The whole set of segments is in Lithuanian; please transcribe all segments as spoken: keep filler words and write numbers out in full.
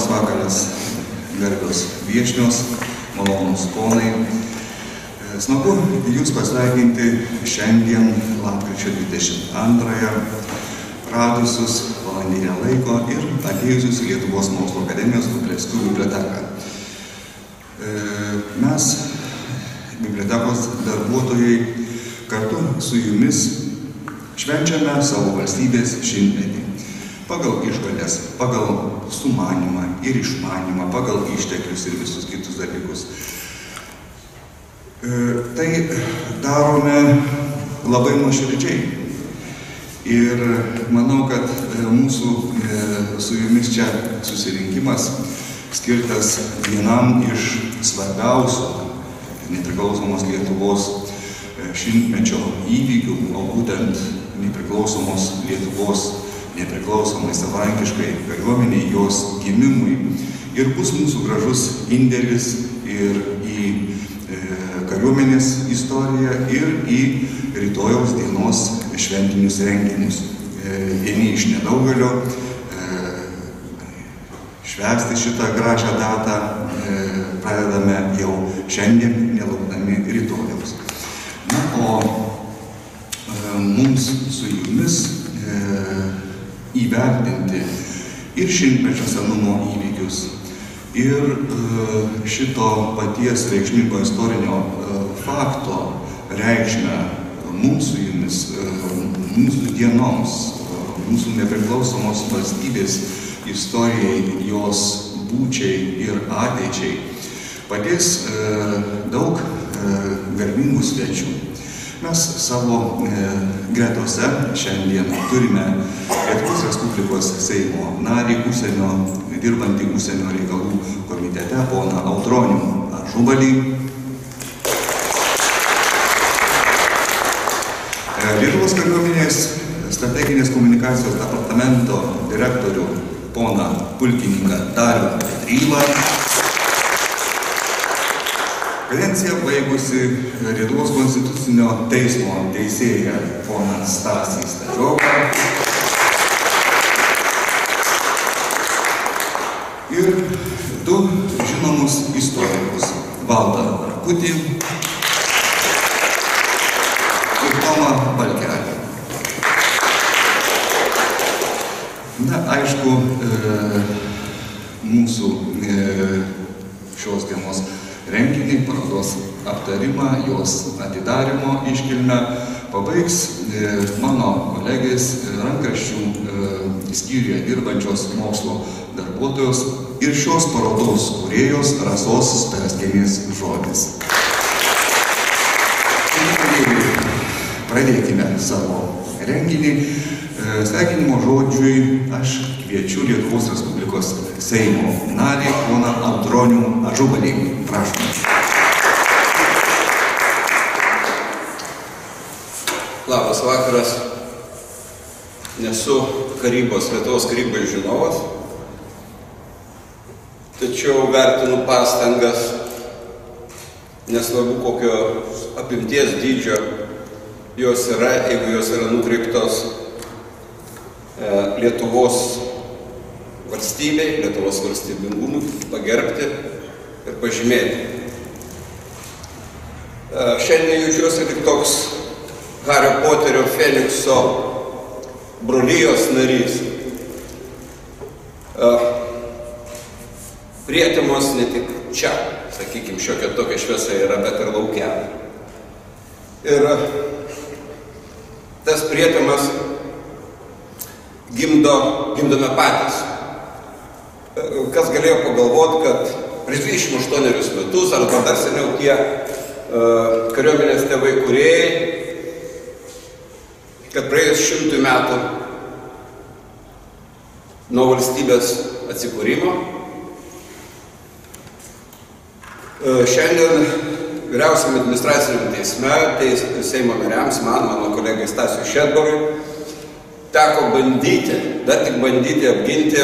Labas vakaras, garbios viešnios, malonūs ponai. Smagu jūs pasveikinti šiandien, lapkričio dvidešimt antrąją, radusius valandinę laiko ir atėjusius į Lietuvos mokslo akademijos Vrublevskių biblioteką. Mes, bibliotekos darbuotojai, kartu su jumis švenčiame savo valstybės šimtmetį. Pagal išgales, pagal sumanimą ir išmanimą, pagal išteklius ir visus kitus dalykus. Tai darome labai nuoširdžiai. Ir manau, kad mūsų su jumis čia susirinkimas skirtas vienam iš svarbiausių nepriklausomos Lietuvos šimtmečio įvykių, o būtent nepriklausomos Lietuvos nepriklausomai savarankiškai kariuomeniai, jos gimimui. Ir bus mūsų gražus indėlis ir į kariuomenės istoriją, ir į rytojaus dienos šventinius renginius. Vieni iš nedaugelio švęsti šitą gražią datą pradedame jau šiandien, nelaukdami rytojaus. Na, o mums su jumis įvertinti ir šimtmečio senumo įvykius, ir šito paties reikšmingo istorinio fakto reikšmę mums su jumis, mūsų dienoms, mūsų nepriklausomos valstybės istorijai, jos būčiai ir ateičiai, padės daug garbingų svečių. Mes savo gretose šiandien turime Lietuvos Respublikos Seimo narį, užsienio, dirbantį užsienio reikalų komitete, poną Audronių Ažubalį. Lietuvos kariuomenės strateginės komunikacijos departamento direktorių poną pulkininką Darių Petrylą. Kadenciją baigusi Lietuvos konstitucinio teismo teisėja poną Stasį Stažioką. Ir du žinomus istorikus, Valdą Rakutį ir Tomą Balkelį. Na, aišku, mūsų šios dienos renginį, parodos aptarimą, jos atidarimo iškilmę pabaigs mano kolegės rankraščių skyriuje dirbančios mokslo darbuotojos ir šios parodos kūrėjos Rasos Starskienės žodis. Pradėkime savo renginį. Sveikinimo žodžiui aš kviečiu Lietuvos Respublikos Seimo narį, poną Audronių Ažubalį. Prašom. Labas vakaras. Nesu karybos, Lietuvos karybos žinovas, tačiau vertinu pastangas, nesvarbu kokio apimties dydžio jos yra, jeigu jos yra nukreiptos Lietuvos valstybei, Lietuvos valstybingumui pagerbti ir pažymėti. Šiandien jaučiuosi tik toks Hario Poterio Fenikso brolijos narys. Prietemos ne tik čia, sakykime, šiokia tokia šviesa yra, bet ir lauke. Ir tas prietemas Gimdo, gimdome patys. Kas galėjo pagalvoti, kad prieš dvidešimt aštuonerius metus, arba dar seniau tie uh, kariuomenės tėvai kūrėjai, kad praėjus šimtui metų nuo valstybės atsikūrimo, uh, šiandien vyriausiam administraciniam teisme, teis, Seimo nariams, man, mano kolegai Stasiui Šedbarui, teko bandyti, dar tik bandyti apginti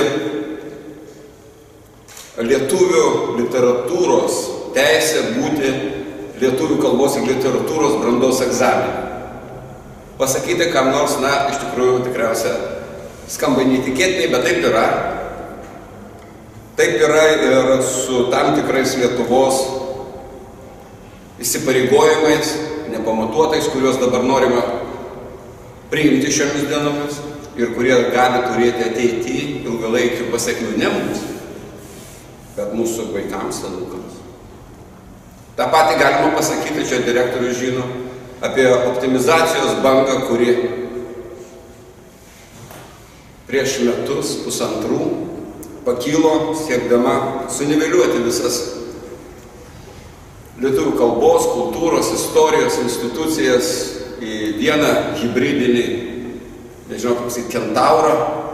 lietuvių literatūros teisę būti lietuvių kalbos ir literatūros brandos egzaminą. Pasakyti, kam nors, na, iš tikrųjų tikriausia skamba neįtikėtinai, bet taip yra. Taip yra ir su tam tikrais Lietuvos įsipareigojimais, nepamatuotais, kuriuos dabar norima priimti šiomis dienomis ir kurie gali turėti ateityje ilgalaikių pasekmių ne mums, bet mūsų vaikams, anūkams. Ta patį galima pasakyti, čia direktorius žino, apie optimizacijos bangą, kuri prieš metus, pusantrų, pakilo siekdama suniveliuoti visas lietuvių kalbos, kultūros, istorijos institucijas į vieną hibridinį, nežinau, kaip sakyti, kentaurą.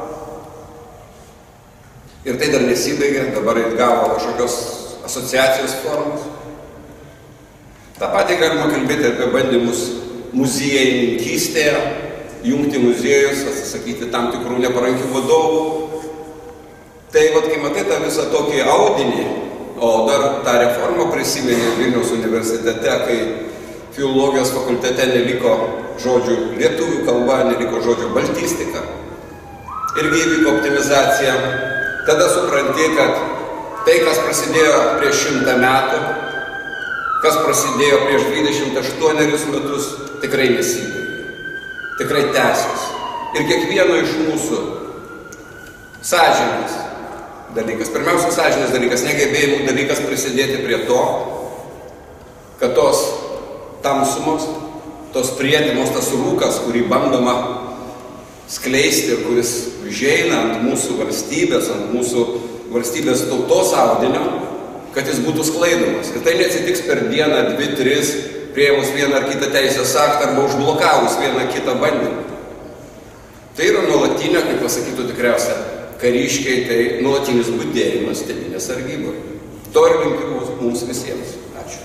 Ir tai dar nesibaigė, dabar įgavo kažkokios asociacijos formos. Ta patį galima kalbėti apie bandymus muziejininkystėje, jungti muziejus, atsisakyti tam tikrų neparankių vadovų. Tai, vat, kai matai tą visą tokį audinį, o dar tą reformą prisiminė Vilniaus universitete, kai filologijos fakultete neliko žodžių lietuvių kalba, neliko žodžių baltistika, irgi įvyko optimizacija, tada supranti, kad tai, kas prasidėjo prieš šimtą metų, kas prasidėjo prieš dvidešimt aštuonerius metus, tikrai nesibaigė, tikrai tęsis. Ir kiekvieno iš mūsų sąžinės dalykas, pirmiausia sąžinės dalykas, negebėjimų dalykas prisidėti prie to, kad tos tamsumos, tos priedimos, tas rūkas, kurį bandoma skleisti ir kuris užeina ant mūsų valstybės, ant mūsų valstybės tautos audinio, kad jis būtų sklaidomas. Ir tai neatsitiks per dieną, dvi, tris, priėmus vieną ar kitą teisės aktą arba užblokavus vieną kitą bandymą. Tai yra nuolatinė, kaip pasakytų tikriausia kariškiai, tai nuolatinis budėjimas tėvynės sargyboje. To ir linkiu mums visiems. Ačiū.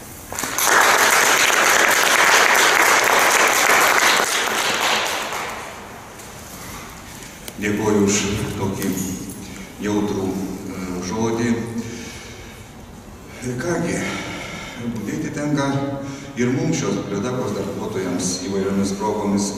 Dėkuoju už tokį jautrų žodį. Kągi, budėti tenka ir mums šios bibliotekos darbuotojams įvairiomis progomis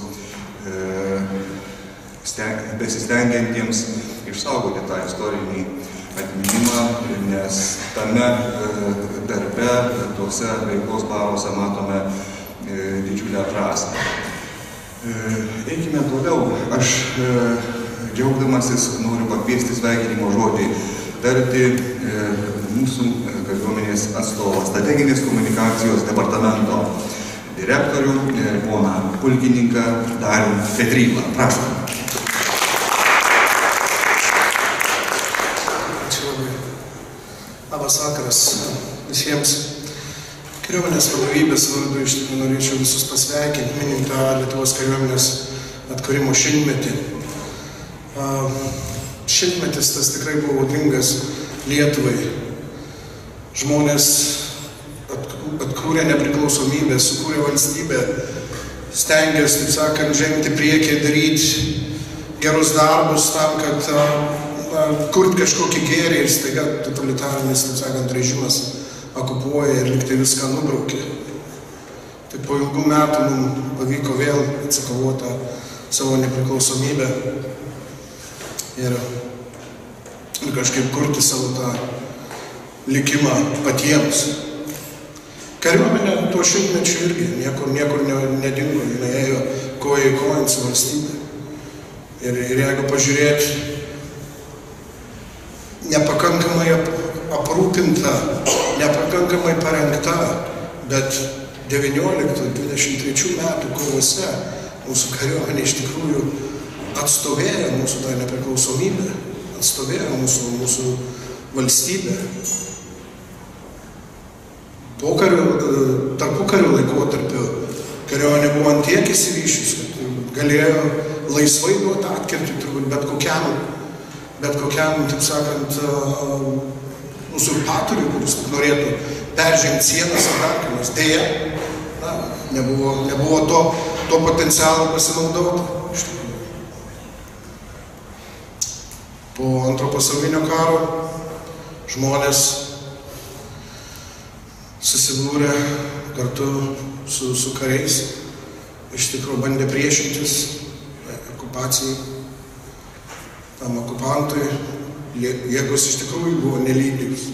besistengiantiems išsaugoti tą istorinį atminimą, nes tame darbe, tuose veiklos baruose matome didžiulę prasmę. Eikime toliau. Aš džiaugdamasis noriu pakviesti sveikinimo žodį tarti mūsų kariuomenės atstovą, strateginės komunikacijos departamento direktorių, poną pulkininką Darių Petrylą. Prašom. Labas vakaras visiems. Kariuomenės vadovybės vardu iš tikrųjų norėčiau visus pasveikinti, minint tą Lietuvos kariuomenės atkūrimo šimtmetį. Šimtmetis tas tikrai buvo audringas Lietuvai. Žmonės atkūrė nepriklausomybę, sukūrė valstybę, stengiasi, taip sakant, žengti priekį, daryti gerus darbus tam, kad kurt kažkokį gėrį ir staiga totalitarinis, taip sakant, režimas okupuoja ir liktai viską nubraukė. Tai po ilgų metų mums pavyko vėl atsikovoti savo nepriklausomybę ir, ir kažkaip kurti savo tą likimą patiems. Kariuomenė tuo šimtmečiu irgi niekur, niekur nedingo, jinai ėjo koja į koją su valstybė. Ir, ir jeigu pažiūrėti, nepakankamai aprūpinta, nepakankamai parengta, bet devynioliktų dvidešimt trečių metų kovose mūsų kariuomenė iš tikrųjų atstovėjo mūsų tą nepriklausomybę, atstovėjo mūsų, mūsų valstybę. Pokarių, tarpukarių laikotarpiu kariuomenė buvo ant tiek įsivyšius, kad galėjo laisvai duoti atkirtį turbūt bet kokiam, bet kokiam, taip sakant, uzurpatoriui, kuris norėtų peržengti sienas ar dar ką nors. Deja, na, nebuvo, nebuvo to, to potencialo pasinaudoti. Iš tikrųjų. Po antro pasaulinio karo žmonės susibūrė kartu su, su kariais, iš tikrųjų bandė priešintis okupacijai, tam okupantui, jėgos iš tikrųjų buvo nelygios.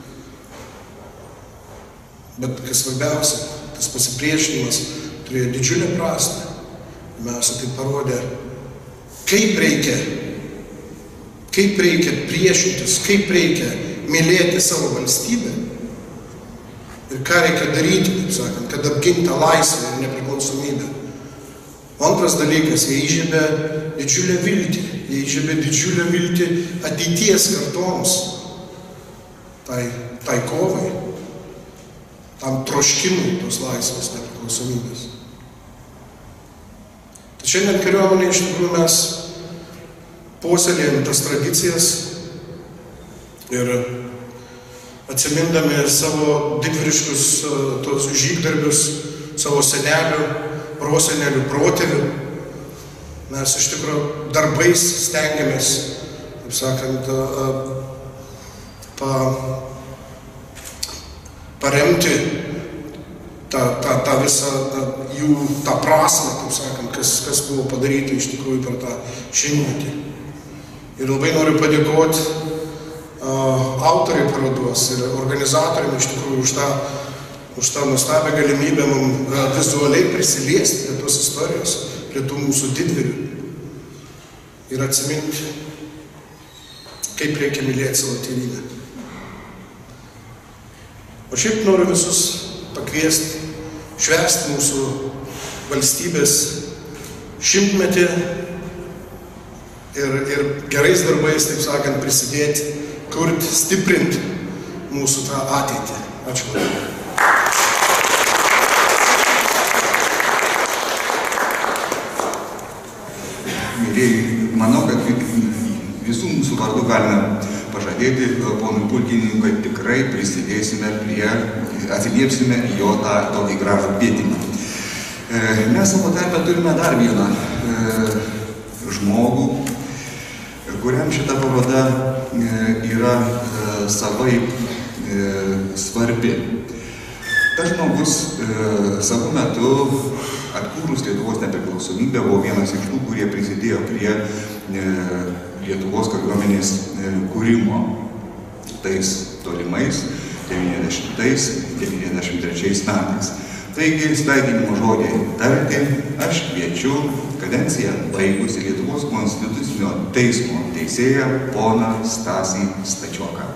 Bet kas svarbiausia, tas pasipriešinimas turėjo didžiulę prasmę. Pirmiausia, tai parodė, kaip reikia, kaip reikia priešintis, kaip reikia mylėti savo valstybę ir ką reikia daryti, taip sakant, kad apginti tą laisvę ir nepriklausomybę. O antras dalykas, jie įžiebė didžiulę viltį, jie įžiebė didžiulę viltį ateities kartoms, tai, tai kovai, tam troškimui tos laisvės nepriklausomybės. Tai šiandien kariuomenė iš tikrųjų mes puoselėjame tas tradicijas ir atsimindami savo didvyriškus tos žygdarbius, savo senelių, prosenelių, protėvių, mes iš tikrųjų darbais stengiamės, taip sakant, pa, paremti tą, tą, tą visą tą, jų tą prasmę, taip sakant, kas, kas buvo padaryta iš tikrųjų per tą šimtmetį. Ir labai noriu padėkoti uh, autoriai parodos ir organizatoriam iš tikrųjų už tą, už tą nuostabią galimybę mums uh, vizualiai prisiliesti prie tos istorijos, prie tų mūsų didvyrių ir atsiminti, kaip reikia mylėti savo tėvynę. O šiaip noriu visus pakviesti, švęsti mūsų valstybės šimtmetį ir, ir gerais darbais, taip sakant, prisidėti, kurti, stiprinti mūsų tą ateitį. Ačiū labai. Mėlyjeji, manau, kad visų mūsų vardu galime pažadėti ponui pulkininkui, kad tikrai prisidėsime prie, atsiliepsime į jo tą tokį gražų kvietimą. Mes savo tarpe turime dar vieną žmogų, kuriam šita paroda yra savaip svarbi. Tas žmogus savo metu atkūrus Lietuvos nepriklausomybę buvo vienas iš tų, kurie prisidėjo prie Lietuvos kariuomenės kūrimo tais tolimais devyniasdešimtais devyniasdešimt trečiais metais. Taigi, sveikinimo žodį tarti aš kviečiu kadenciją baigusi Lietuvos konstitucinio teismo teisėją poną Stasį Stačioką.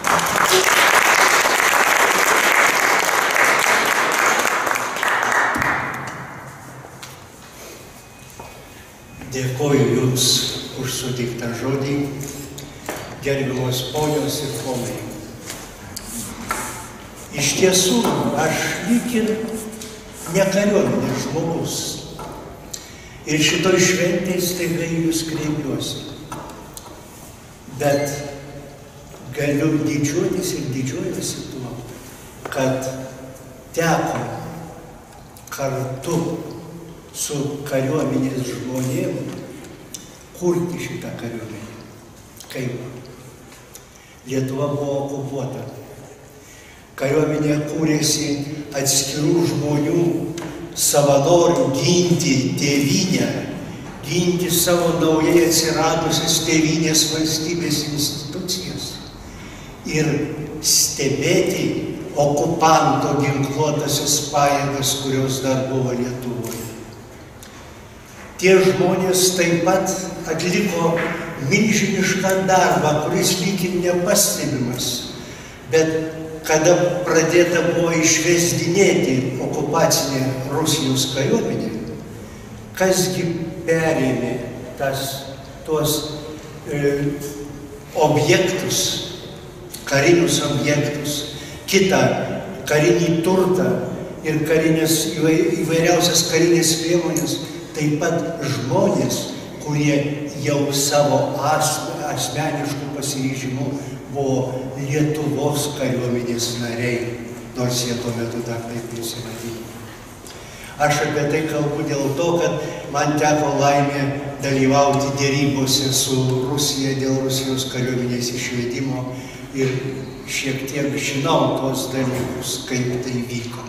Dėkoju Jums už sutiktą žodį, gerbiamos ponios ir ponai. Iš tiesų, aš lyg ir ne kariuomenės žmogus. Ir šitoj šventėj staiga į Jūs kreipiuosi. Bet galiu didžiuotis ir didžiuojuosi tuo, kad teko kartu su kariuomenės žmonėm kurti šitą kariuomenę. Kaip? Lietuva buvo okupuota. Kariuomenė kūrėsi atskirų žmonių, savanorių ginti tėvynę, ginti savo naujai atsiradusias tėvynės valstybės institucijas ir stebėti okupanto ginkluotasias pajėgas, kurios dar buvo Lietuvoje. Tie žmonės taip pat atliko milžinišką darbą, kuris lyg ir nepastebimas, bet kada pradėta buvo išvesdinėti okupacinė Rusijos kariuomenė, kasgi perėmė tas, tuos e, objektus, karinius objektus, kitą karinį turtą ir karinės, įvairiausias karinės priemonės, taip pat žmonės, kurie jau savo asmeniškų pasiryžimų buvo Lietuvos kariuomenės nariai, nors jie tuo metu dar taip nesimatė. Aš apie tai kalbu dėl to, kad man teko laimė dalyvauti dėrybose su Rusija dėl Rusijos kariuomenės išvedimo ir šiek tiek žinau tos dalykus, kaip tai vyko.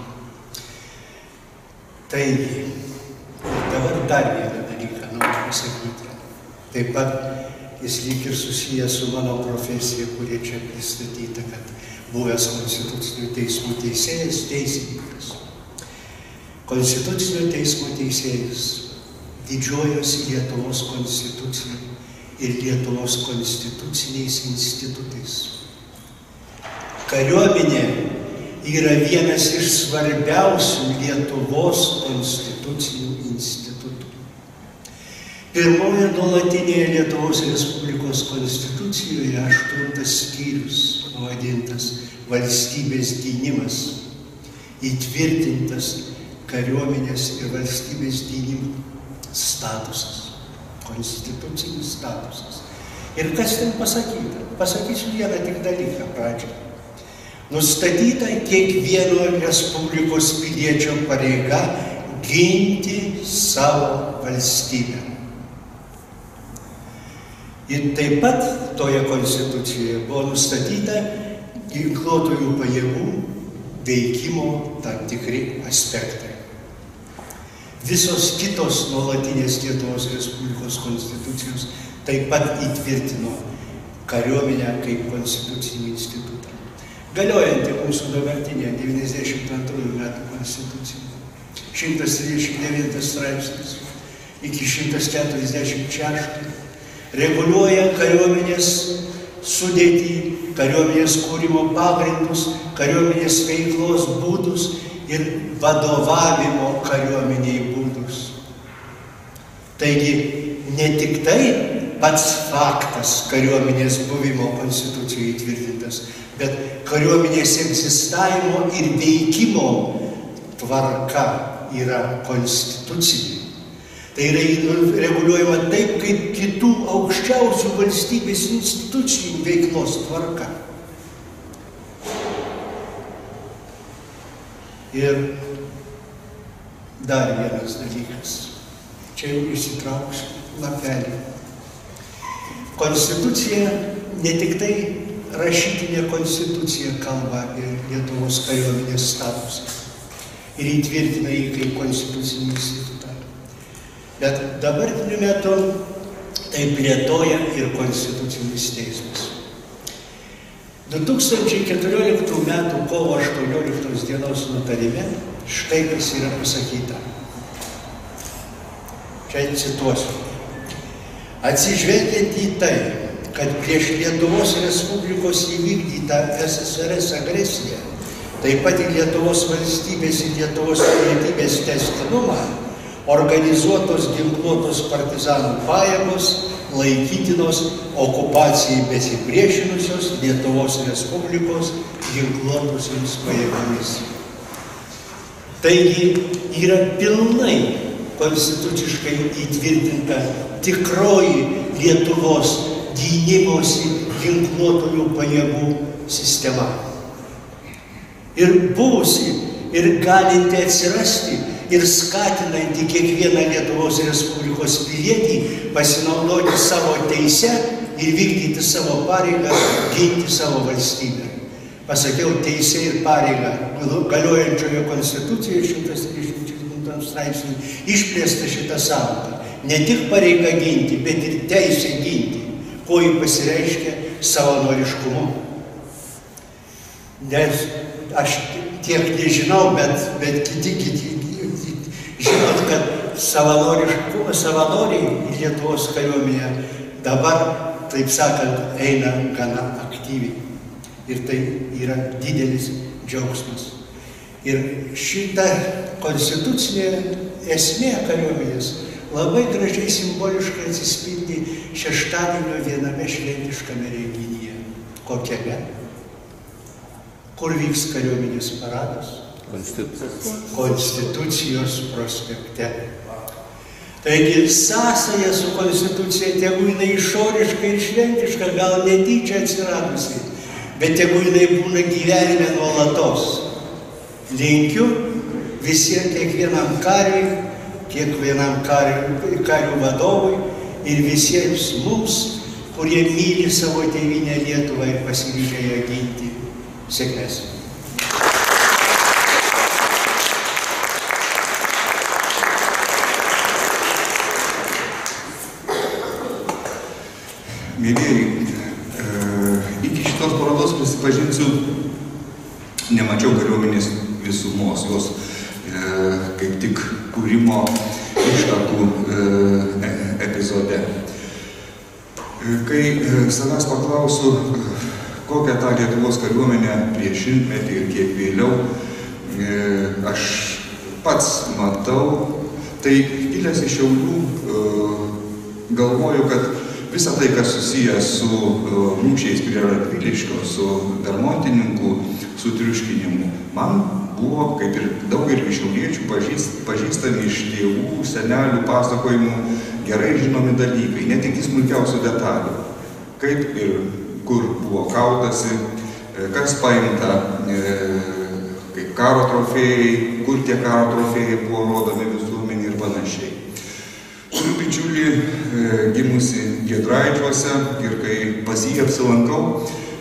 Taigi, dabar dar vieną dalyką noriu pasakyti. Taip pat jis lyg ir susijęs su mano profesija, kurie čia pristatyta, kad buvęs Konstitucinio teismo teisėjas, teisininkas. Konstitucinio teismo teisėjas didžiuojosi Lietuvos konstitucija ir Lietuvos konstituciniais institutais. Kariuomenė yra vienas iš svarbiausių Lietuvos konstitucinių institutų. Pirmoje nuolatinėje Lietuvos Respublikos konstitucijoje aštuntas skyrius, pavadintas valstybės gynimas, įtvirtintas kariuomenės ir valstybės gynimo statusas, konstitucinis statusas. Ir kas ten pasakyta? Pasakysiu vieną tik dalyką pradžią. Nustatyta kiekvieno Respublikos piliečio pareiga ginti savo valstybę. Ir taip pat toje konstitucijoje buvo nustatyta ginkluotųjų pajėgų veikimo tam tikri aspektai. Visos kitos nuolatinės Lietuvos Respublikos konstitucijos taip pat įtvirtino kariuomenę kaip konstitucinį institutą. Galiojanti mūsų dabartinė devyniasdešimt antrųjų metų konstitucija, šimtas trisdešimt devintas straipsnis iki šimtas keturiasdešimt šeštas, reguliuoja kariuomenės sudėtį, kariuomenės kūrimo pagrindus, kariuomenės veiklos būdus ir vadovavimo kariuomeniai būdus. Taigi, ne tik tai pats faktas kariuomenės buvimo konstitucijoje įtvirtintas, bet kariuomenės egzistavimo ir veikimo tvarka yra konstitucinė. Tai yra reguliuojama taip, kaip kitų aukščiausių valstybės institucijų veiklos tvarka. Ir dar vienas dalykas. Čia jau įsitrauksiu lapelį. Konstitucija, ne tik tai rašytinė konstitucija kalba apie Lietuvos kariuomenės statusą ir įtvirtina jį kaip konstitucinį institutą. Bet dabartiniu metu tai plėtoja ir Konstitucinis teismas. du tūkstančiai keturioliktų metų kovo aštuonioliktos dienos nutarime štai kas yra pasakyta. Čia cituosiu. Atsižvelgiant į tai, kad prieš Lietuvos Respublikos įvykdytą S S R S agresiją, taip pat ir Lietuvos valstybės ir Lietuvos pilietybės tęstinumą, organizuotos ginkluotos partizanų pajėgos laikytinos okupacijai besipriešinusios Lietuvos Respublikos ginkluotosiomis pajėgomis. Taigi yra pilnai konstituciškai įtvirtinta tikroji Lietuvos gynimosi ginkluotųjų pajėgų sistema. Ir buvusi, ir galinti atsirasti, ir skatinanti kiekvieną Lietuvos Respublikos pilietį pasinaudoti savo teise ir vykdyti savo pareigą, ginti savo valstybę. Pasakiau, teisė ir pareiga galiojančioje konstitucijoje šimtas trisdešimt septintam straipsnį išplėsta šitą sąvoką. Ne tik pareiga ginti, bet ir teisė ginti, ko jį pasireiškia savanoriškumu. Nes aš tiek nežinau, bet, bet kiti, kiti žinot, kad savanoriškumo savanoriai į Lietuvos kariuomenę dabar, taip sakant, eina gana aktyviai. Ir tai yra didelis džiaugsmas. Ir šita konstitucinė esmė kariuomenės labai gražiai simboliškai atsispindi šeštadienio viename šventiškame renginyje. Kokiame? Kur vyks kariuomenės paradas? Konstitucijos prospekte. Taigi sąsaja su konstitucija, tegu jinai išoriškai ir šventiška, gal netyčia atsiradusi, bet tegu jinai būna gyvenime nuolatos. Linkiu visiems, kiekvienam kariui, kiekvienam karių, karių vadovui ir visiems mums, kurie myli savo tėvynę Lietuvą ir pasiryžę ją ginti. Sėkmės. Mėlyjeji, iki šitos parodos prisipažinsiu, nemačiau kariuomenės visumos, jos kaip tik kūrimo ištakų epizode. Kai savęs paklausiu, kokią tą Lietuvos kariuomenę prieš šimtmetį ir kiek vėliau aš pats matau, tai kilęs iš Šiaulių galvoju, kad visa tai, kas susijęs su mūšiais prie Radviliškio, su Bermontininkų sutriuškinimu, man buvo, kaip ir daugelį šiauliečių, pažįstami iš tėvų, senelių pasakojimų gerai žinomi dalykai, ne tik smulkiausių detalių, kaip ir kur buvo kautasi, kas paimta kaip karo trofėjai, kur tie karo trofėjai buvo rodomi visuomenį ir panašiai. Turiu bičiulį gimusi Giedraičiuose ir kai pas jį apsilankau,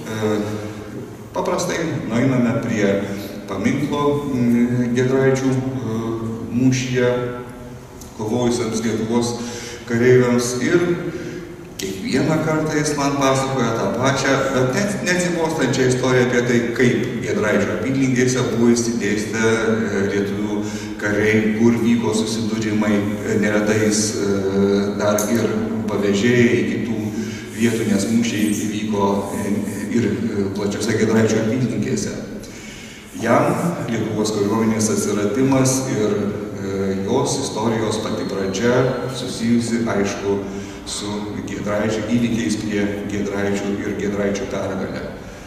paprastai nueiname prie paminklo Giedraičių mūšyje kovojusiems Lietuvos kareiviams ir kiekvieną kartą jis man pasakoja tą pačią, bet neatsibostančią istoriją apie tai, kaip Giedraičio apylinkėse buvo išsidėstę lietuvių kariai, kur vyko susidūrimai, neretais dar ir pavežėjai kitų vietų, nes mūšiai vyko ir plačiose Giedraičio apylinkėse. Jam Lietuvos kariuomenės atsiradimas ir jos istorijos pati pradžia susijusi, aišku, su Giedraičių įvykiais prie Giedraičių ir Giedraičių pergalę.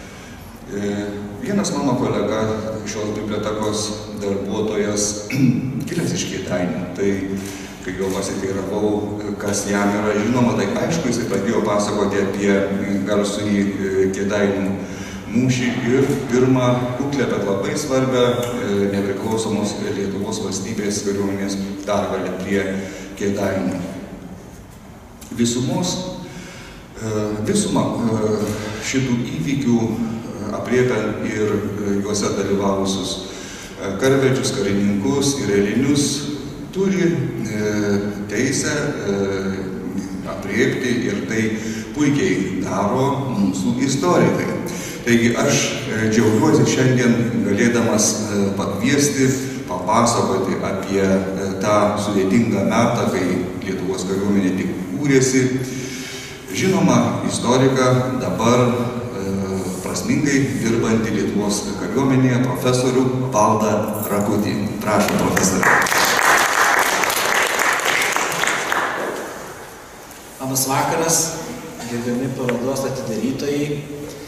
Vienas mano kolega, šios bibliotekos darbuotojas, kilęs iš Kėdainių, tai kai jo pasiteiravau, kas jam yra žinoma, tai aišku, jis pradėjo pasakoti apie garsųjį Kėdainių mūšį ir pirmą kuklę, bet labai svarbią nepriklausomos Lietuvos valstybės kariuomenės pergalę prie Kėdainių. Visumos, visumą šitų įvykių apriepiant ir juose dalyvavusius karvedžius, karininkus ir eilinius, turi teisę apriepti ir tai puikiai daro mūsų istorikai. Taigi aš džiaugiuosi šiandien galėdamas pakviesti, papasakoti apie tą sudėtingą metą, kai Lietuvos kariuomenė tik kūrėsi. Žinoma, istoriką dabar prasmingai dirbantį Lietuvos kariuomenėje profesorių Valdą Rakutį. Prašom, profesorių. Labas vakaras, gerbiami parodos atidarytojai.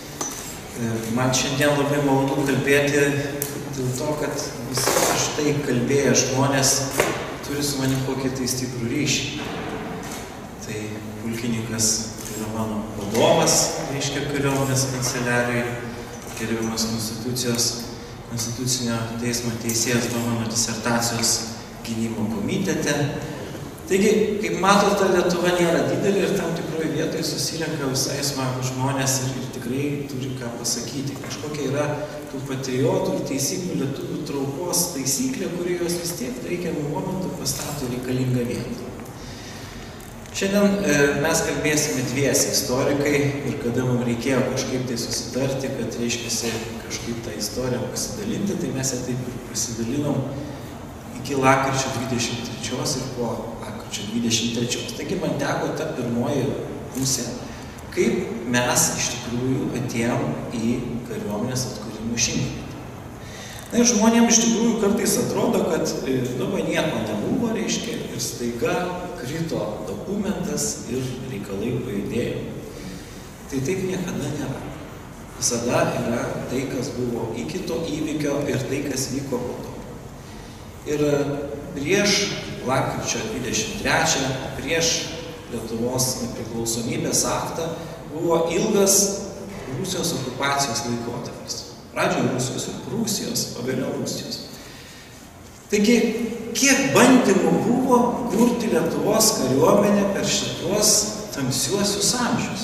Man šiandien labai malonu kalbėti dėl to, kad visi aš tai kalbėję žmonės turi su manim kokį tai stiprų ryšį. Tai pulkininkas yra mano vadovas, reiškia kariuomenės kanceliarijai, gerbiamas konstitucijos, konstitucinio teismo teisėjas buvo mano disertacijos gynimo komitete. Taigi, kaip matote, Lietuva nėra didelė ir tam tikroje vietoje susirenka visai smagų žmonės ir, ir tikrai turi ką pasakyti. Kažkokia yra tų patriotų ir teisingų lietuvių traukos taisyklė, kuri jos vis tiek reikiamų momentų pastato reikalingą vietą. Šiandien e, mes kalbėsime dviesi istorikai ir kada mums reikėjo kažkaip tai susitarti, kad reiškiasi kažkaip tą istoriją pasidalinti, tai mes ją taip ir pasidalinom iki lapkričio dvidešimt trečios ir po lapkričio dvidešimt trečios. Taigi man teko ta pirmoji pusė, kaip mes iš tikrųjų atėjom į kariuomenės atkūrimo šimtmetį. Na ir žmonėms iš tikrųjų kartais atrodo, kad nu, va, nieko nebuvo, reiškia, ir staiga krito dokumentas ir reikalai pajudėjo. Tai taip niekada nėra. Visada yra tai, kas buvo iki to įvykio ir tai, kas vyko po to. Ir prieš lapkričio dvidešimt trečią, prieš Lietuvos nepriklausomybės aktą, buvo ilgas Rusijos okupacijos laikotarpis. Pradžioje Rusijos ir Prūsijos, o vėliau Rusijos. Taigi, kiek bandymų buvo kurti Lietuvos kariuomenę per šitos tamsiuosius amžius?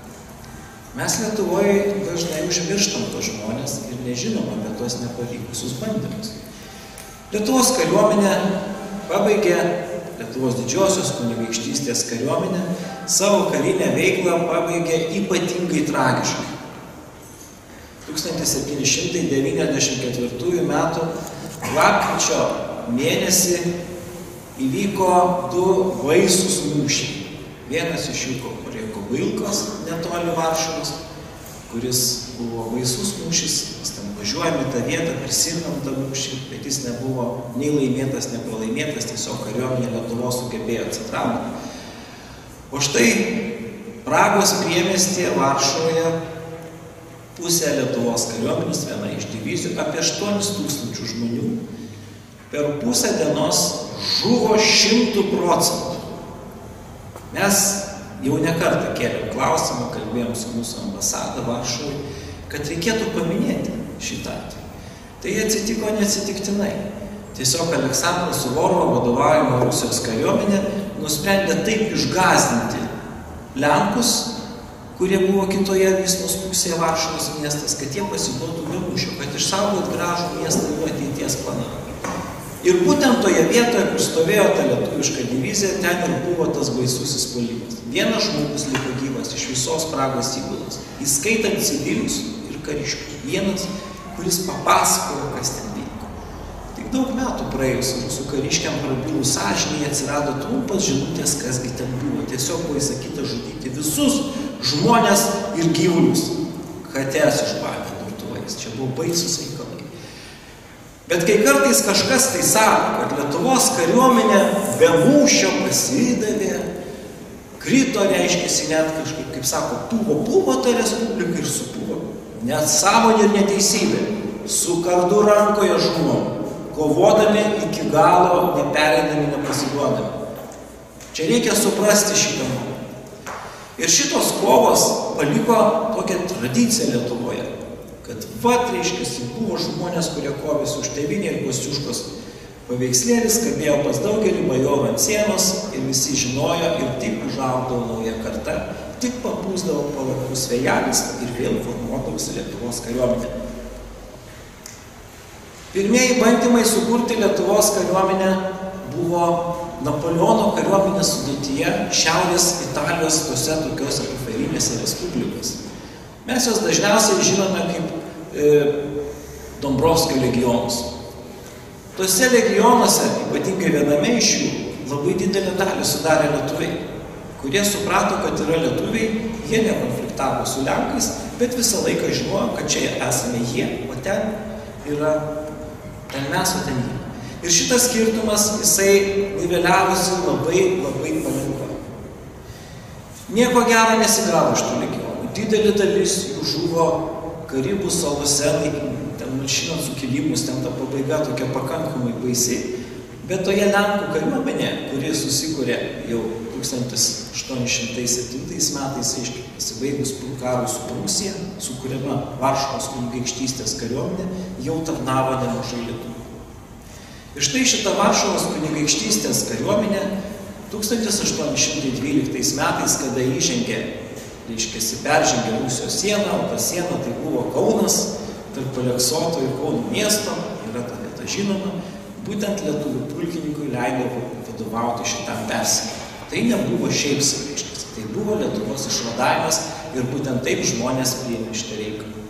Mes Lietuvoje dažnai užmirštam tos žmonės ir nežinom apie tos nepavykusius bandymus. Lietuvos kariuomenė pabaigė Lietuvos didžiosios kunigaikštystės kariuomenė savo karinę veiklą pabaigė ypatingai tragiškai. tūkstantis septyni šimtai devyniasdešimt ketvirtųjų metų lapkričio mėnesį įvyko du baisūs mūšiai. Vienas iš jų prie Kobailkos netoli Varšuvos, kuris buvo baisus mūšis, mes ten važiuojame į tą vietą, prisimenam tą mūšį, bet jis nebuvo nei laimėtas, nei pralaimėtas, tiesiog kariuomenė Lietuvos sugebėjo atsitraukti. O štai Pragos priemiestyje Varšuvoje pusė Lietuvos kariuomenės, viena iš divizijų, apie aštuonis tūkstančius žmonių, per pusę dienos žuvo šimtų procentų. Mes jau ne kartą kėlėm klausimą, kalbėjom su mūsų ambasada Varšuvoje, kad reikėtų paminėti šitą atvejį. Tai atsitiko neatsitiktinai. Tiesiog Aleksandro Suvorovo vadovaujama Rusijos kariuomenė nusprendė taip išgąsdinti Lenkus, kurie buvo kitoje Vysnos pusėje Varšuvos miestas, kad jie pasiduotų be mūšio, kad išsaugot gražų miestą jų ateities planą. Ir būtent toje vietoje, kur stovėjo ta lietuviška divizija, ten ir buvo tas baisusis puolimas. Vienas žmogus liko gyvas iš visos Pragos įgulos, įskaitant civilius ir kariškius. Vienas, kuris papasakojo, kas ten vyko. Tik daug metų praėjus rusų kariškiam prabilus sąžinėje atsirado trumpas žinutės, kasgi ten buvo. Tiesiog buvo įsakyta žudyti visus žmonės ir gyvulius. Katės išbadė durtuvais. Čia buvo baisus reikalai. Bet kai kartais kažkas tai sako, kad Lietuvos kariuomenė be mūšio pasidavė, krito, reiškiasi net kažkaip, kaip sako, puvo, puvo ta respublika ir supuvo. Nesąmonė ir neteisybė. Su kardu rankoje žuvom, kovodami iki galo, nepereidami, nepasiduodami. Čia reikia suprasti šitą momentą. Ir šitos kovos paliko tokią tradiciją Lietuvoje, kad vat, reiškiasi, buvo žmonės, kurie kovėsi už tėvynę ir Kosciuškos paveikslėlis, kabėjo pas daugelį bajorų ant sienos ir visi žinojo ir tik užaugdavo nauja karta, tik papūsdavo palakus vėjelis ir vėl formuodavosi Lietuvos kariuomenė. Pirmieji bandymai sukurti Lietuvos kariuomenę buvo Napoleono kariuomenės sudėtyje Šiaurės Italijos tose tokiose periferinėse respublikose. Mes jos dažniausiai žinome kaip e, Dombrovskio legionus. Tose legionuose, ypatingai viename iš jų, labai didelę dalį sudarė lietuviai, kurie suprato, kad yra lietuviai, jie nekonfliktavo su Lenkais, bet visą laiką žinojo, kad čia esame jie, o ten yra, ten mes, o ten jie. Ir šitas skirtumas, jisai niveliavosi labai, labai palengva. Nieko gero nesigavo iš tų legionų. Didelė dalis jų žuvo Karibų salose, ten malšinant sukilimus, ten ta pabaiga tokia pakankamai baisi. Bet toje Lenkų kariuomenė, kuri susikūrė jau tūkstantis aštuoni šimtai septintais metais, aiškiai, pasibaigus karui su Prūsija, sukūrėma Varšuvos kunigaikštystės kariuomenė, jau tarnavo nemažai lietuvių. Ir štai šita Varšuvos kunigaikštystės kariuomenė tūkstantis aštuoni šimtai dvyliktais metais, kada įžengė, reiškiasi, peržengė Rusijos sieną, o ta siena tai buvo Kaunas, tarp Aleksoto ir Kauno miesto, yra ta vieta žinoma, būtent lietuvių pulkininkui leido vadovauti šitam persikėlimui. Tai nebuvo šiaip sau, reiškiasi, tai buvo Lietuvos išvadavimas ir būtent taip žmonės priėmė šitą reikalą.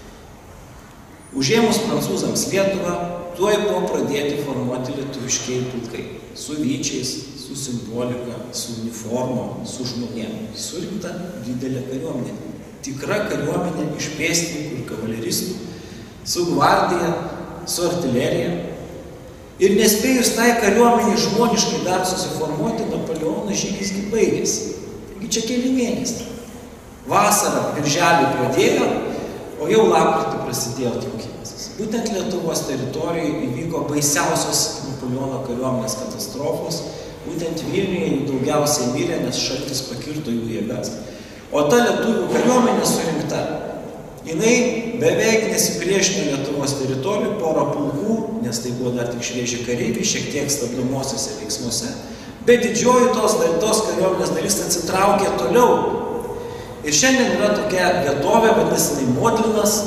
Užėmus prancūzams Lietuvą, tuoj buvo pradėti formuoti lietuviškieji pulkai, su vyčiais, su simbolika, su uniformom, su žmonėm. Surinkta didelė kariuomenė. Tikra kariuomenė iš pėstininkų ir kavaleristų, su gvardija, su artilerija. Ir nespėjus tai kariuomenė žmoniškai dar susiformuoti, Napoleono žygis gi baigėsi. Taigi čia keli mėnesiai. Vasarą, birželį pradėjo, o jau lapkritį prasidėjo traukimasis. Būtent Lietuvos teritorijoje įvyko baisiausios Napoleono kariuomenės katastrofos. Būtent Vilniuje jų daugiausiai mirė, nes šaltis pakirto jų jėgas. O ta lietuvių kariuomenė surinkta, jinai beveik nesipriešino Lietuvos teritorijų, porą pulkų, nes tai buvo dar tik švieži kareiviai, šiek tiek stabdomosiuose veiksmuose. Bet didžioji tos, tos kariuomenės dalis atsitraukė toliau. Ir šiandien yra tokia vietovė, vadinasi Modlinas,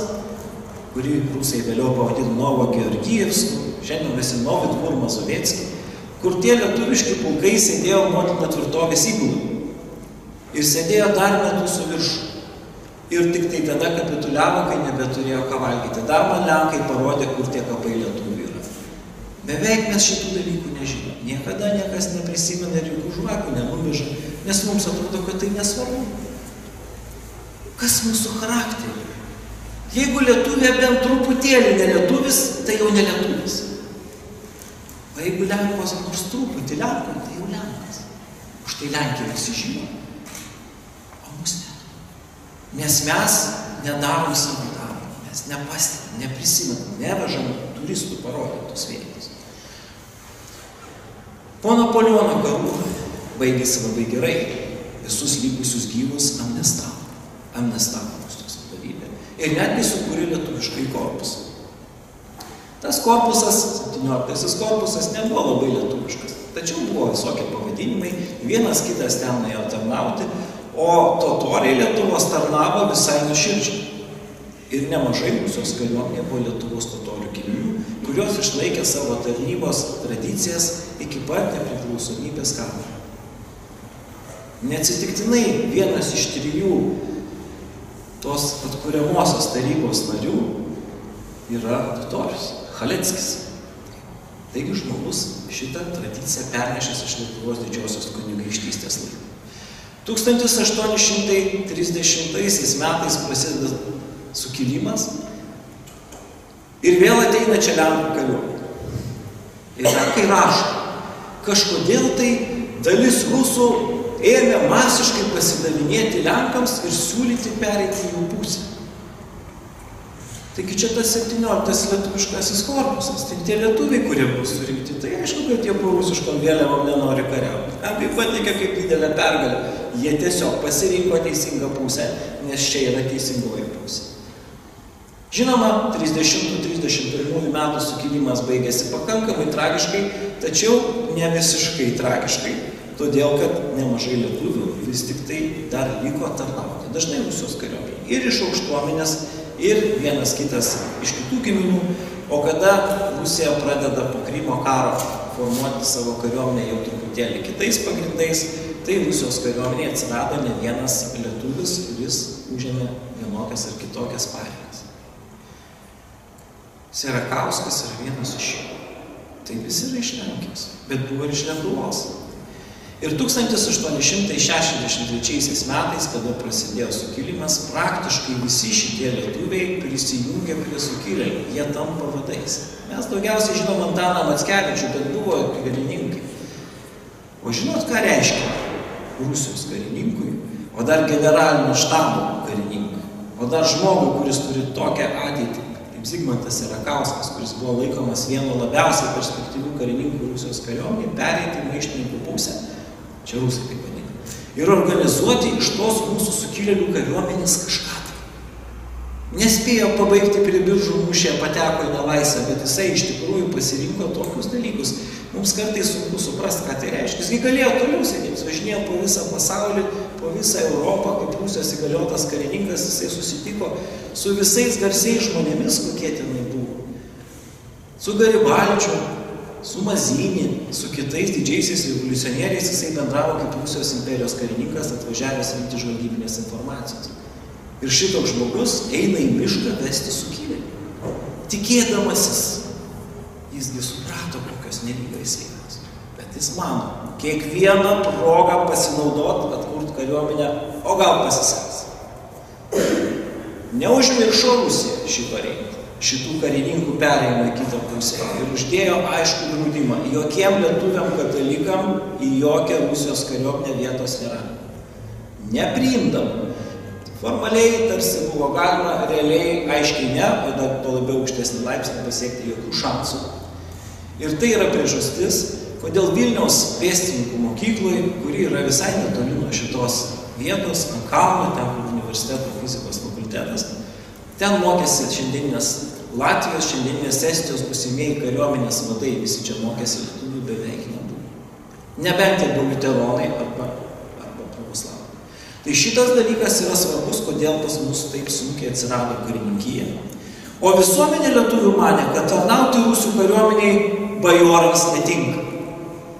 kurį rusai vėliau pavadino Novo Georgijevsku, šiandien visi Novydvor Mazovetski. kur tie lietuviški pulkai sėdėjo motina tvirtovės įgulų. Ir sėdėjo dar metus su viršu. Ir tik tai tada kapituliavo, kai nebeturėjo ką valgyti. Dar man lenkai parodė, kur tie kapai lietuvių yra. Beveik mes šitų dalykų nežinom. Niekada niekas neprisimena ir jokių žvakių nenuveža, nes mums atrodo, kad tai nesvarbu. Kas mūsų charakterį? Jeigu lietuvė bent truputėlį nelietuvis, tai jau nelietuvis. O jeigu Lenkos nors truputį Lenkom, tai jau Lenkas. Už tai Lenkija visi žino. O mus ne. Nes mes nedarom savo darbą. Mes nepastebim, neprisimenam, nevežam turistų parodytus vietos. Po Napoleono karų baigėsi labai gerai. Visus likusius gyvus amnestavo. Amnestavo mūsų vadovybė. Ir netgi sukūrė lietuviškai korpusą. Tas korpusas, septynioliktasis korpusas, nebuvo labai lietuviškas. Tačiau buvo visokie pavadinimai, vienas kitas ten nuėjo tarnauti, o totoriai Lietuvos tarnavo visai nuoširdžiai. Ir nemažai Rusijos kariuomenė buvo Lietuvos totorių kilmių, kurios išlaikė savo tarnybos tradicijas iki pat nepriklausomybės karo. Neatsitiktinai vienas iš trijų tos atkuriamosios tarybos narių yra totorius, Chaleckis. Taigi žmogus šitą tradiciją pernešęs iš Lietuvos didžiosios kunigaikštystės laikų. tūkstantis aštuoni šimtai trisdešimtaisiais metais prasideda sukilimas ir vėl ateina čia Lenkų kariuomenė. Ir lenkai rašo, kažkodėl tai dalis rusų ėmė masiškai pasidavinėti Lenkams ir siūlyti pereiti į jų pusę. Taigi čia tas septynioliktas lietuviškasis korpusas, tai tie lietuviai, kurie buvo surinkti, tai aišku, kad jie po rusiškom vėliavom nenori kariauti. Abi pateikė kaip didelę pergalę. Jie tiesiog pasirinko teisingą pusę, nes čia yra teisingoji pusė. Žinoma, trisdešimtų trisdešimt pirmųjų metų sukilimas baigėsi pakankamai tragiškai, tačiau ne visiškai tragiškai. Todėl, kad nemažai lietuvių vis tik tai dar liko tarnauti. Dažnai Rusijos kariuomenė. Ir iš aukštuomenės, ir vienas kitas iš kitų giminių. O kada Rusija pradeda po Krymo karo formuoti savo kariuomenę jau truputėlį kitais pagrindais, tai Rusijos kariuomenėje atsirado ne vienas lietuvis, kuris užėmė vienokias ar kitokias pareigas. Sierakauskas yra vienas iš jų. Tai visi yra iš Lenkijos, bet buvo ir iš Lietuvos. Ir tūkstantis aštuoni šimtai šešiasdešimt trečiaisiais metais, kada prasidėjo sukilimas, praktiškai visi šitie lietuviai prisijungė prie sukilėlių, jie tampa vadais. Mes daugiausiai žinom Antaną Mackevičių, bet buvo karininkai. O žinot, ką reiškia Rusijos karininkui, o dar generalinio štabo karininkui, o dar žmogui, kuris turi tokią ateitį, kaip Zigmantas Sierakauskas, kuris buvo laikomas vienu labiausiai perspektyvių karininkų Rusijos kariuomenėje, pereiti į maištininkų pusę. Čia rusai taip vadina. Ir organizuoti iš tos mūsų sukilėlių kariuomenės kažką tai. Nespėjo pabaigti prie Biržų mūšyje, pateko į nelaisvę, bet jisai iš tikrųjų pasirinko tokius dalykus. Mums kartais sunku suprasti, ką tai reiškia. Jis galėjo toliau sėdėti, važinėjo po visą pasaulį, po visą Europą, kaip Rusijos įgaliotas karininkas, jisai susitiko su visais garsiais žmonėmis, kokie tenai buvo. Su Garibaldžiu, su Mazinį, su kitais didžiaisiais revoliucionieriais jisai bendravo kaip Rusijos imperijos karininkas atvažiavęs rinkti žvalgybinės informacijos. Ir šitoks žmogus eina į mišką vesti sukilėlių. Tikėdamasis, jisgi suprato, kokios nelygos einas. Bet jis mano, kiekvieną progą pasinaudot, atkurt kariuomenę, o gal pasiseks. Neužmiršo Rusija šito reikalo. Šitų karininkų perėjimą į kitą pusę ir uždėjo aišku draudimą. Jokiem lietuviam katalikam į jokią Rusijos kariuomenę vietos nėra. Nepriimdam. Formaliai tarsi buvo galima, realiai aiškiai ne, o dar to labiau aukštesnį laipsnį pasiekti jokių šansų. Ir tai yra priežastis, kodėl Vilniaus pėstininkų mokyklai, kuri yra visai netoli nuo šitos vietos, ant kalno, ten kur universiteto fizikos fakultetas, ten mokėsi šiandieninės Latvijos, šiandieninės Estijos būsimieji kariuomenės vadai, visi čia mokėsi, lietuvių beveik nebuvo. Nebent jie buvo liuteronai arba, arba pravoslavai. Tai šitas dalykas yra svarbus, kodėl pas mus taip sunkiai atsirado karininkija. O visuomenė lietuvių manė, kad tarnauti Rusų kariuomeniai bajorams netinka.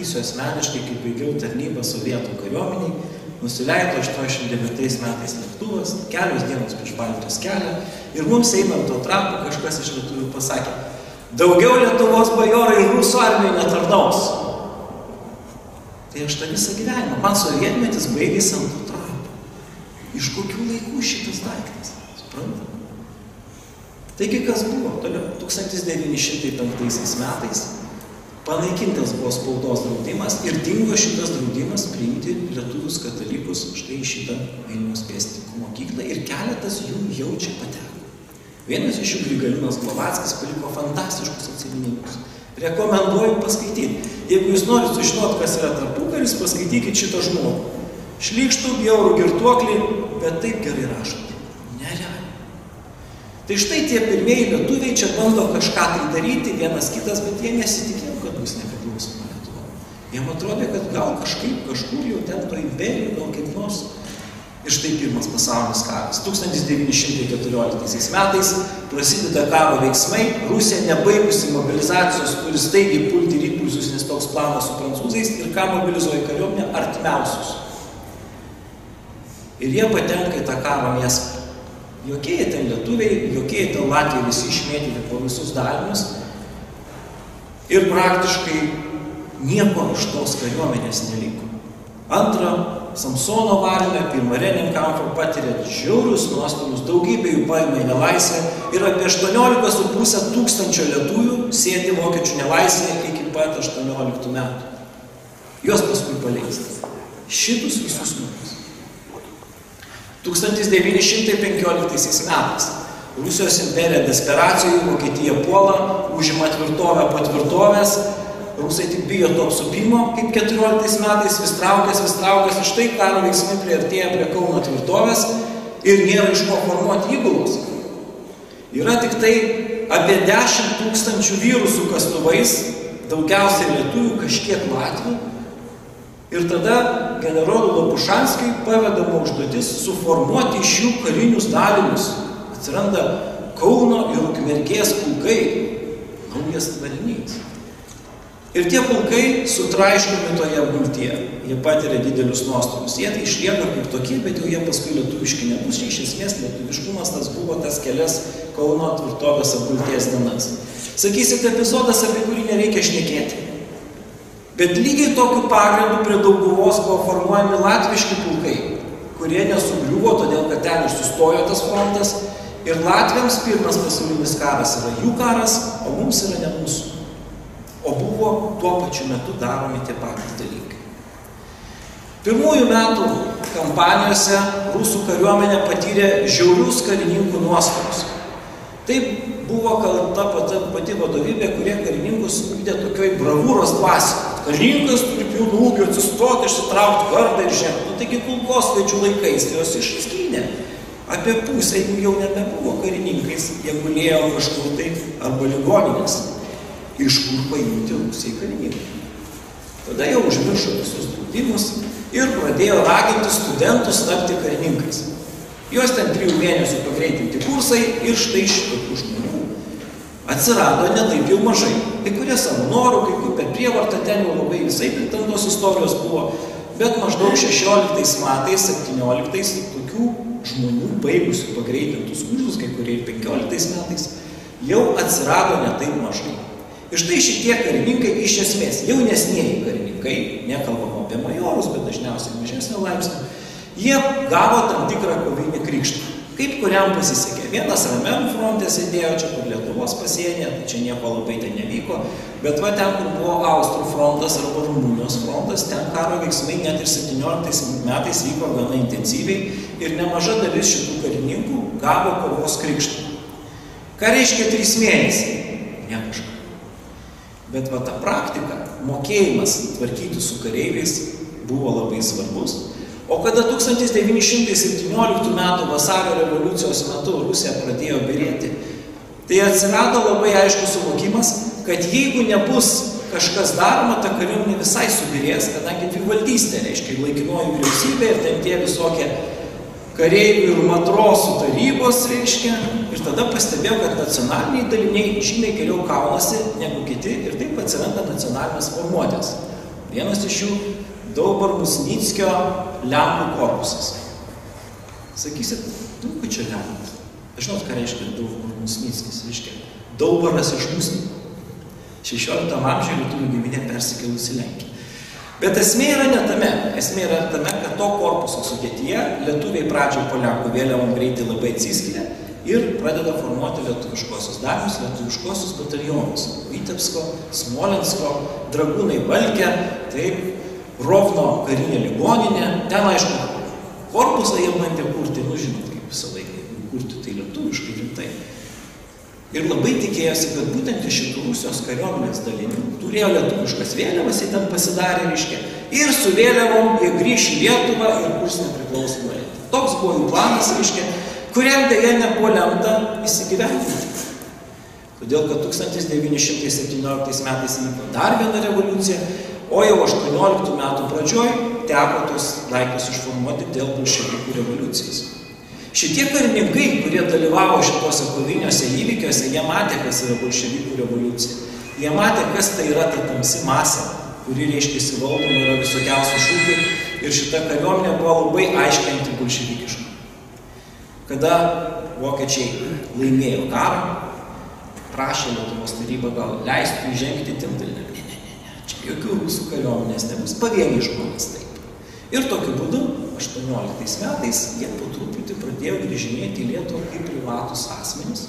pasakysiu asmeniškai, kai baigiau tarnybą sovietų kariuomeniai, nusileido aštuoniasdešimt devintais metais lėktuvas, kelios dienos prieš Baltijos kelią ir mums einant tuo trapu kažkas iš lietuvių pasakė, daugiau Lietuvos bajorai ir rusų armijai netarnaus. Tai aš tą visą gyvenimą, man sovietmetis baigėsi ant to trapo. Iš kokių laikų šitas daiktas? Suprantate? Taigi kas buvo? Toliau, tūkstantis devyni šimtai penktaisiais metais panaikintas buvo spaudos draudimas ir dingo šitas draudimas priimti lietuvius katalikus štai į šitą Vilniaus pėstininkų mokyklą ir keletas jų jau čia pateko. Vienas iš jų Grigalinas Glovackis paliko fantastiškus atsiminimus. Rekomenduoju paskaityti. Jeigu jūs norit sužinoti, kas yra tarpukaris, paskaitykit šitą žmogų. Šlykštų, bjaurų girtuoklį, bet taip gerai rašot. Nerealiai. Tai štai tie pirmieji lietuviai čia bando kažką tai daryti, vienas kitas, bet jie nesitikėjo, kad bus nepriklausoma Lietuva. Jiem atrodė, kad gal kažkaip, kažkur jau ten to imperijų, gal kaip nors. Ir štai pirmas pasaulinis karas. tūkstantis devyni šimtai keturioliktaisiais metais prasideda karo veiksmai, Rusija nebaigusi mobilizacijos turi staigiai pulti rytprūsius, nes toks planas su prancūzais ir ką mobilizuoja kariuomenė artimiausius. Ir jie patenka į tą karo miestą. Jokie ten lietuviai, jokie ten latviai visi išmėtyti po visus dalinius. Ir praktiškai nieko iš tos kariuomenės neliko. Antra, Samsono varime, pirmą Rennenkampfą patiria žiaurius nuostolius, daugybė jų paima į nelaisvę ir apie aštuoniolika su puse tūkstančio lietuvių sėdi vokiečių nelaisvėje iki pat aštuonioliktų metų. Juos paskui paleisti. Šitus visus metus. tūkstantis devyni šimtai penkioliktaisiais metais Rusijos imperija desperacijoje, Vokietija puola, užima tvirtovę po tvirtovės, Rusai tik bijo to apsupimo, kaip keturioliktais metais vis traukės, vis traukės, iš tai karo veiksmai priartėja prie Kauno tvirtovės ir nėra iš ko formuoti įgulos. Yra tik tai apie dešimt tūkstančių vyrų su kastuvais, daugiausiai lietuvių, kažkiek latvių. Ir tada generolui Lapušanskiui pavedama užduotis suformuoti iš jų karinius dalinius. Atsiranda Kauno ir Ukmergės pulkai, naujas tvarinys. Ir tie pulkai sutraiškomi toje apgultyje. Jie patiria didelius nuostolius. Jie tai išlieka kaip tokie, bet jau jie paskui lietuviški nebus. Iš esmės lietuviškumas tas buvo tas kelias Kauno tvirtovės apgulties dienas. Sakysit, epizodas, apie kurį nereikia šnekėti. Bet lygiai tokiu pagrindu prie Dauguvos buvo formuojami latviški pulkai, kurie nesugriuvo, todėl kad ten išsustojo tas frontas. Ir latviams pirmas pasaulinis karas yra jų karas, o mums yra ne mūsų. O buvo tuo pačiu metu daromi tie patys dalykai. Pirmųjų metų kampanijose rusų kariuomenė patyrė žiaurius karininkų nuostolius. Taip buvo kalta pati, pati vadovybė, kurie karininkus ugdė tokioj bravūros dvasiai. Karininkas turi pilnų ūgių atsistoti, išsitraukti gardą ir žemę. Nu, taigi kulkosvaidžių laikais jos išskynė. Apie pusę jų jau nebebuvo karininkais, jie gulėjo kažkur tai arba ligoninės. Iš kur paimti Rusijai karininkai. Tada jau užmiršo visus draudimus ir pradėjo raginti studentus tapti karininkais. Juos ten trijų mėnesių pagreitinti kursai ir štai šitokių žmonių atsirado ne taip jau mažai. Kai kurie savo norų, kai kur per prievartą, ten jau labai visai ten tos istorijos buvo, bet maždaug šešioliktais metais, septynioliktais tokių žmonių baigusių pagreitintus kursus, kai kurie ir penkioliktais metais, jau atsirado ne taip mažai. Ir štai šitie karininkai iš esmės, jaunesnieji karininkai, nekalbam apie majorus, bet dažniausiai mažesnio laipsnio, jie gavo tam tikrą kovinį krikštą. Kaip kuriam pasisekė. Vienas ramiam fronte sėdėjo čia kur Lietuvos pasienė, tai čia nieko labai ten nevyko, bet va ten, kur buvo Austrų frontas arba Rumunijos frontas, ten karo veiksmai net ir septynioliktais metais vyko gana intensyviai ir nemaža dalis šitų karininkų gavo kovos krikštą. Ką reiškia trys mėnesiai? Ne kažką. Bet va ta praktika, mokėjimas tvarkyti su kareiviais buvo labai svarbus. O kada tūkstantis devyni šimtai septynioliktų metų vasario revoliucijos metu Rusija pradėjo byrėti, tai atsirado labai aiškus suvokimas, kad jeigu nebus kažkas daroma, ta kariuomenė visai subyrės, kadangi dvivaldystė, reiškia laikinoji vyriausybė ir ten tie visokie kareivių ir matrosų tarybos, reiškia, ir tada pastebėjau, kad nacionaliniai daliniai žymiai geriau kaunasi negu kiti ir taip atsiranda nacionalinės formuotės. Vienas iš jų Daubar Musnickio Lenkų korpusas. Sakysit, nu, kad čia Lenkas. Žinot, ką reiškia Daubar Musnickis? Reiškia Daubaras iš Musniko. šešioliktam amžiuje lietuvių giminė persikėlusi į Lenkiją. Bet esmė yra ne tame. Esmė yra tame, kad to korpuso sudėtyje lietuviai pradžioje po Lenkų vėliavom greitai labai atsiskiria ir pradeda formuoti lietuviškosius darbus, lietuviškosius batalionus. Vitebsko, Smolensko, dragūnai Valke, taip, Rovno karinė ligoninė. Ten, aišku, korpusą jie bandė kurti, nu žinot, kaip visą laiką, kurti tai lietuviškai rimtai. Ir labai tikėjosi, kad būtent iš šitų Rusijos kariuomenės dalinių turėjo lietuviškas vėliavas, jie ten pasidarė, reiškia, ir su vėliavom jie grįš į Lietuvą ir kurs nepriklausomą Lietuvą. Toks buvo jų planas, reiškia, kuriam dėja nebuvo lemta įsigyvendinti. Todėl, kad tūkstantis devyni šimtai septynioliktais metais įvyko dar viena revoliucija, o jau aštuonioliktų metų pradžioj teko tos daiktus išformuoti dėl bolševikų revoliucijos. Šitie karininkai, kurie dalyvavo šitose koviniuose įvykiuose, jie matė, kas yra bolševikų revoliucija. Jie matė, kas tai yra ta tamsi masė, kuri reiškiasi valdoma yra visokiausių šūkių ir šita kariuomenė buvo labai aiškiai antibolševikiška. Kada vokiečiai laimėjo karą, prašė Lietuvos taryba gal leistų įžengti Tindalinę. Ne, ne, ne, ne, čia jokių rusų kariuomenės nebus, pavieniai žmonės taip. Ir tokiu būdu aštuonioliktais metais jie po truputį pradėjo grįžinėti į Lietuvą kaip privatus asmenys,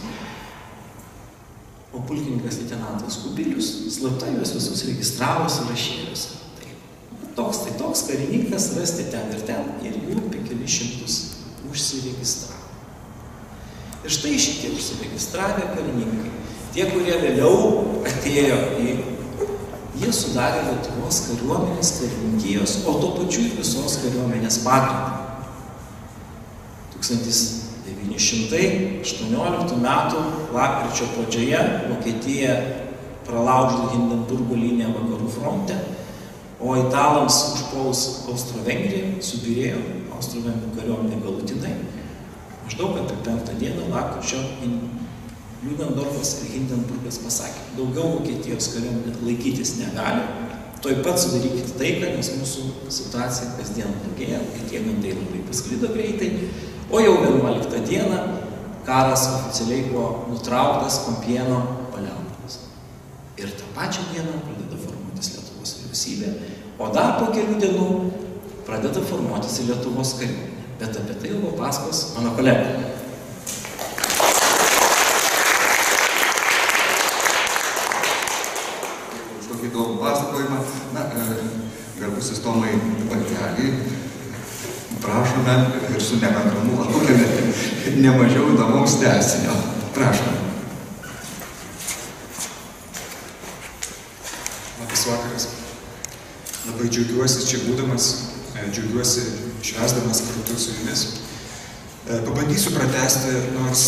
o pulkininkas leitenantas Kubilius slapta juos visus registravo sąrašėliuose. Toks tai toks karininkas rasti ten ir ten ir jų apie kelis šimtus užsiregistravo. Ir štai šitie užsiregistravę karininkai, tie, kurie vėliau atėjo į, jie sudarė Lietuvos kariuomenės karininkijos, o to pačiu ir visos kariuomenės pagrindą. tūkstantis devyni šimtai aštuonioliktų metų lapkričio pradžioje Vokietija pralaužo Hindenburgo liniją vakarų fronte, o italams užpuolus Austro-Vengriją subyrėjo Austro-Vengrų kariuomenė galutinai. Maždaug apie penktą dieną lapkričio Liudendorfas ir Hindenburgas pasakė, daugiau Vokietijos kariuomenė laikytis negali, toj pat sudarykite taiką, nes mūsų situacija kasdien blogėja, kad tie gandai labai pasklido greitai, o jau vienuoliktą dieną karas oficialiai buvo nutrauktas Kompieno paliaubos. Ir tą pačią dieną pradeda formuotis Lietuvos vyriausybė, o dar po kelių dienų pradeda formuotis ir Lietuvos kariuomenė. Bet apie tai jau pasakos mano kolega. Už tokį įdomų pasakojimą, na, garbusis Tomai Valkelį, prašome ir su nekantrumu laukiame nemažiau įdomaus tęsinio. Prašome. Labas vakaras. Labai džiaugiuosi čia būdamas, džiaugiuosi švęsdamas kartu su jumis. Pabandysiu pratęsti, nors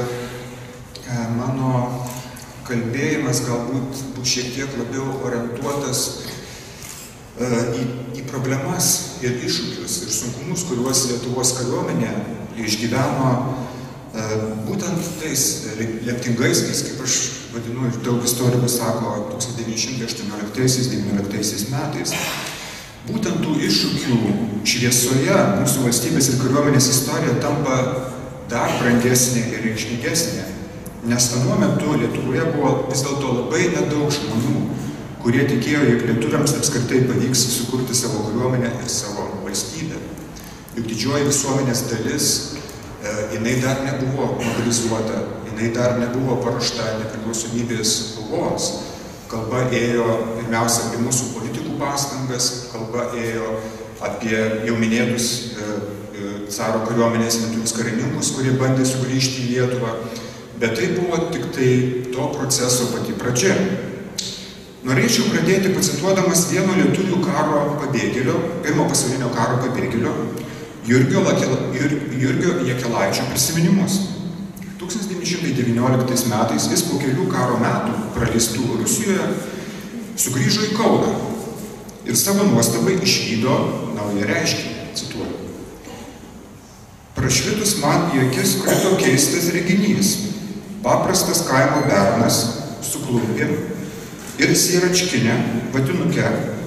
mano kalbėjimas galbūt bus šiek tiek labiau orientuotas į, į problemas ir iššūkius ir sunkumus, kuriuos Lietuvos kariuomenė išgyveno būtent tais lemtingaisiais, kaip aš vadinu, ir daug istorikų sako, tūkstantis devyni šimtai aštuonioliktaisiais devynioliktaisiais metais. Būtent tų iššūkių šviesoje mūsų valstybės ir kariuomenės istorija tampa dar brangesnė ir reikšmingesnė, nes anuo metu Lietuvoje buvo vis dėlto labai nedaug žmonių, kurie tikėjo, jog lietuviams apskritai pavyks sukurti savo kariuomenę ir savo valstybę. Juk didžioji visuomenės dalis, e, jinai dar nebuvo mobilizuota, jinai dar nebuvo paruošta nepriklausomybės kovos. Kalba ėjo pirmiausia apie mūsų politikų pastangas, kalba ėjo apie jau minėtus e, e, caro kariuomenės lietuvius karininkus, kurie bandė sugrįžti į Lietuvą, bet tai buvo tik tai to proceso pati pradžia. Norėčiau pradėti pacituodamas vieno lietuvių karo pabėgėlio, pirmo pasaulinio karo pabėgėlio, Jurgio, Jur, Jurgio Jakelaičio prisiminimus. tūkstantis devyni šimtai devynioliktais metais jis po kelių karo metų praleistų Rusijoje sugrįžo į Kauną ir savo nuostabai išvydo naują reiškinį, cituoju. Prašvitus man į akis krito keistas reginys, paprastas kaimo bernas su klumpėm ir sieračkinė vatinuke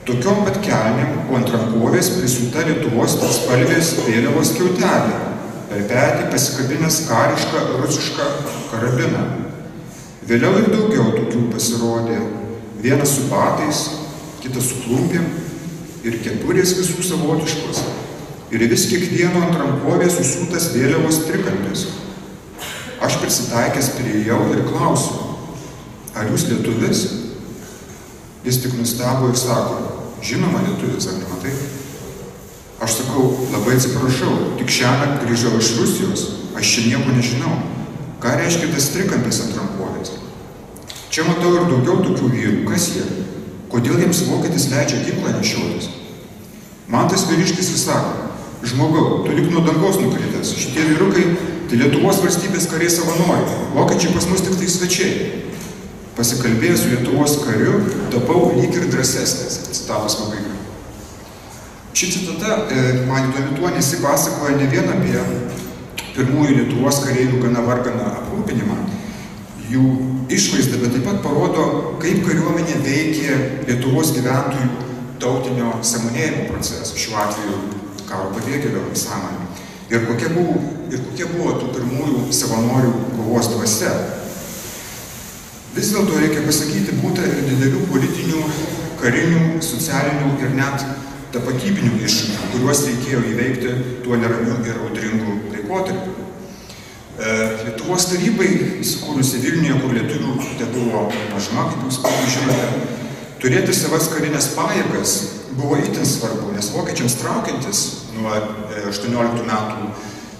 Tokiom pat kelnėm, o ant rankovės prisiūta Lietuvos trispalvės vėliavos skiautelė, per petį pasikabinęs karišką rusišką karabiną. Vėliau ir daugiau tokių pasirodė, vienas su batais, kitas su klumpėm ir kepurės visų savotiškos. Ir vis kiekvieno ant rankovės susiūtas vėliavos trikampis. Aš prisitaikęs priėjau ir klausiu, ar jūs lietuvis? Jis tik nustebo ir sako, žinoma lietuvis, ar nematai? Aš sakau, labai atsiprašau, tik šiąnakt grįžau iš Rusijos, aš čia nieko nežinau. Ką reiškia tas trikampis ant rankovės? Čia matau ir daugiau tokių vyrų, kas jie? Kodėl jiems vokietis leidžia ginklą nešiotis? Man tas vyriškis ir sako, žmogau, tu lyg nuo dangaus nukritęs, šitie vyrukai, tai Lietuvos valstybės kariai savanoriai, vokiečiai pas mus tik tai svečiai. Pasikalbėjęs su Lietuvos kariu, tapau lyg ir drąsesnis, citatos pabaiga. Ši citata, man įdomi tuo, nes ji pasakoja ne vien apie pirmųjų Lietuvos kareivių gana varganą aprūpinimą, jų išvaizdą, bet taip pat parodo, kaip kariuomenė veikė Lietuvos gyventojų tautinio sąmonėjimo procesą, šiuo atveju karo pabėgėlio sąmonė. Ir kokia buvo, ir kokia buvo tų pirmųjų savanorių kovos dvasia. Vis dėlto reikia pasakyti, būta ir didelių politinių, karinių, socialinių ir net tapatybinių iššūkių, kuriuos reikėjo įveikti tuo neramiu ir audringu laikotarpiu. Lietuvos tarybai, įsikūrusi Vilniuje, kur lietuvių tebuvo mažuma, kaip jūs žinote, turėti savas karinės pajėgas buvo itin svarbu, nes vokiečiams traukiantis nuo aštuonioliktų metų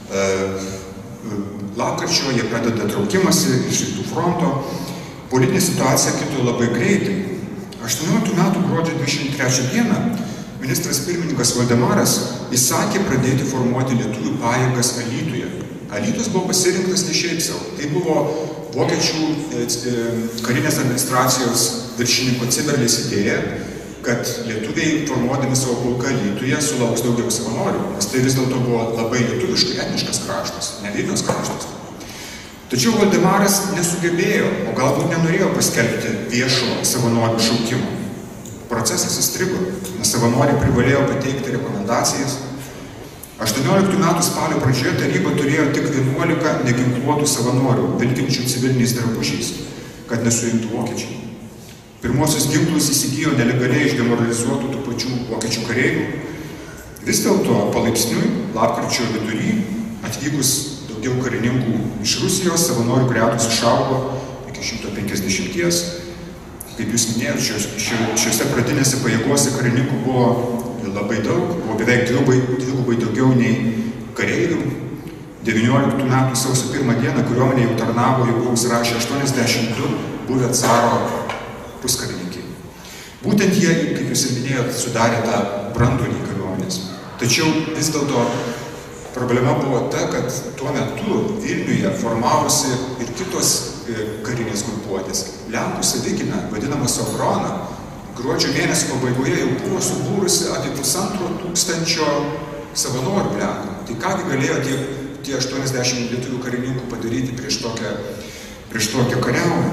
lapkričio, jie pradeda traukimąsi iš rytų fronto. Politinė situacija kito labai greitai. aštuonioliktų metų gruodžio dvidešimt trečią dieną ministras pirmininkas Valdemaras įsakė pradėti formuoti lietuvių pajėgas Alytuje. Alytus buvo pasirinktas ne šiaip savo. Tai buvo vokiečių karinės administracijos viršininko Ciberlės idėja, kad lietuviai formuodami savo pulką Alytuje sulauks daugiau savanorių, nes tai vis dėlto buvo labai lietuviškai etniškas kraštas, ne Vilniaus kraštas. Tačiau Valdemaras nesugebėjo, o galbūt nenorėjo paskelbti viešo savanorių šaukimo. Procesas įstrigo, nes savanoriai privalėjo pateikti rekomendacijas. aštuonioliktų metų spalio pradžioje taryba turėjo tik vienuolika neginkluotų savanorių, vilkinčių civiliniais drabužiais, kad nesuimtų vokiečiai. Pirmosius ginklus įsigijo nelegaliai iš demoralizuotų tų pačių vokiečių kareivių. Vis dėlto palaipsniui, lapkričio vidury, atvykus daugiau karininkų iš Rusijos, savanorių gretos išaugo iki šimto penkiasdešimties. Kaip jūs minėjote, šiuose pradinėse pajėgose karininkų buvo labai daug, buvo beveik dvigubai, dvigubai daugiau nei kareivių. devynioliktų metų sausio pirmą dieną kariuomenė jau tarnavo, jau buvo užsirašę aštuoniasdešimt du buvę caro puskarininkiai. Būtent jie, kaip jūs ir minėjot, sudarė tą branduolį kariuomenės. Tačiau vis dėlto problema buvo ta, kad tuo metu Vilniuje formavosi ir kitos karinės grupuotės. Lenkų savikina, vadinama Sovrona, gruodžio mėnesio pabaigoje jau buvo subūrusi apie pusantro tūkstančio savanorių Lenkų. Tai kągi galėjo tie, tie aštuoniasdešimt lietuvių karininkų padaryti prieš tokią, prieš tokią kariauną.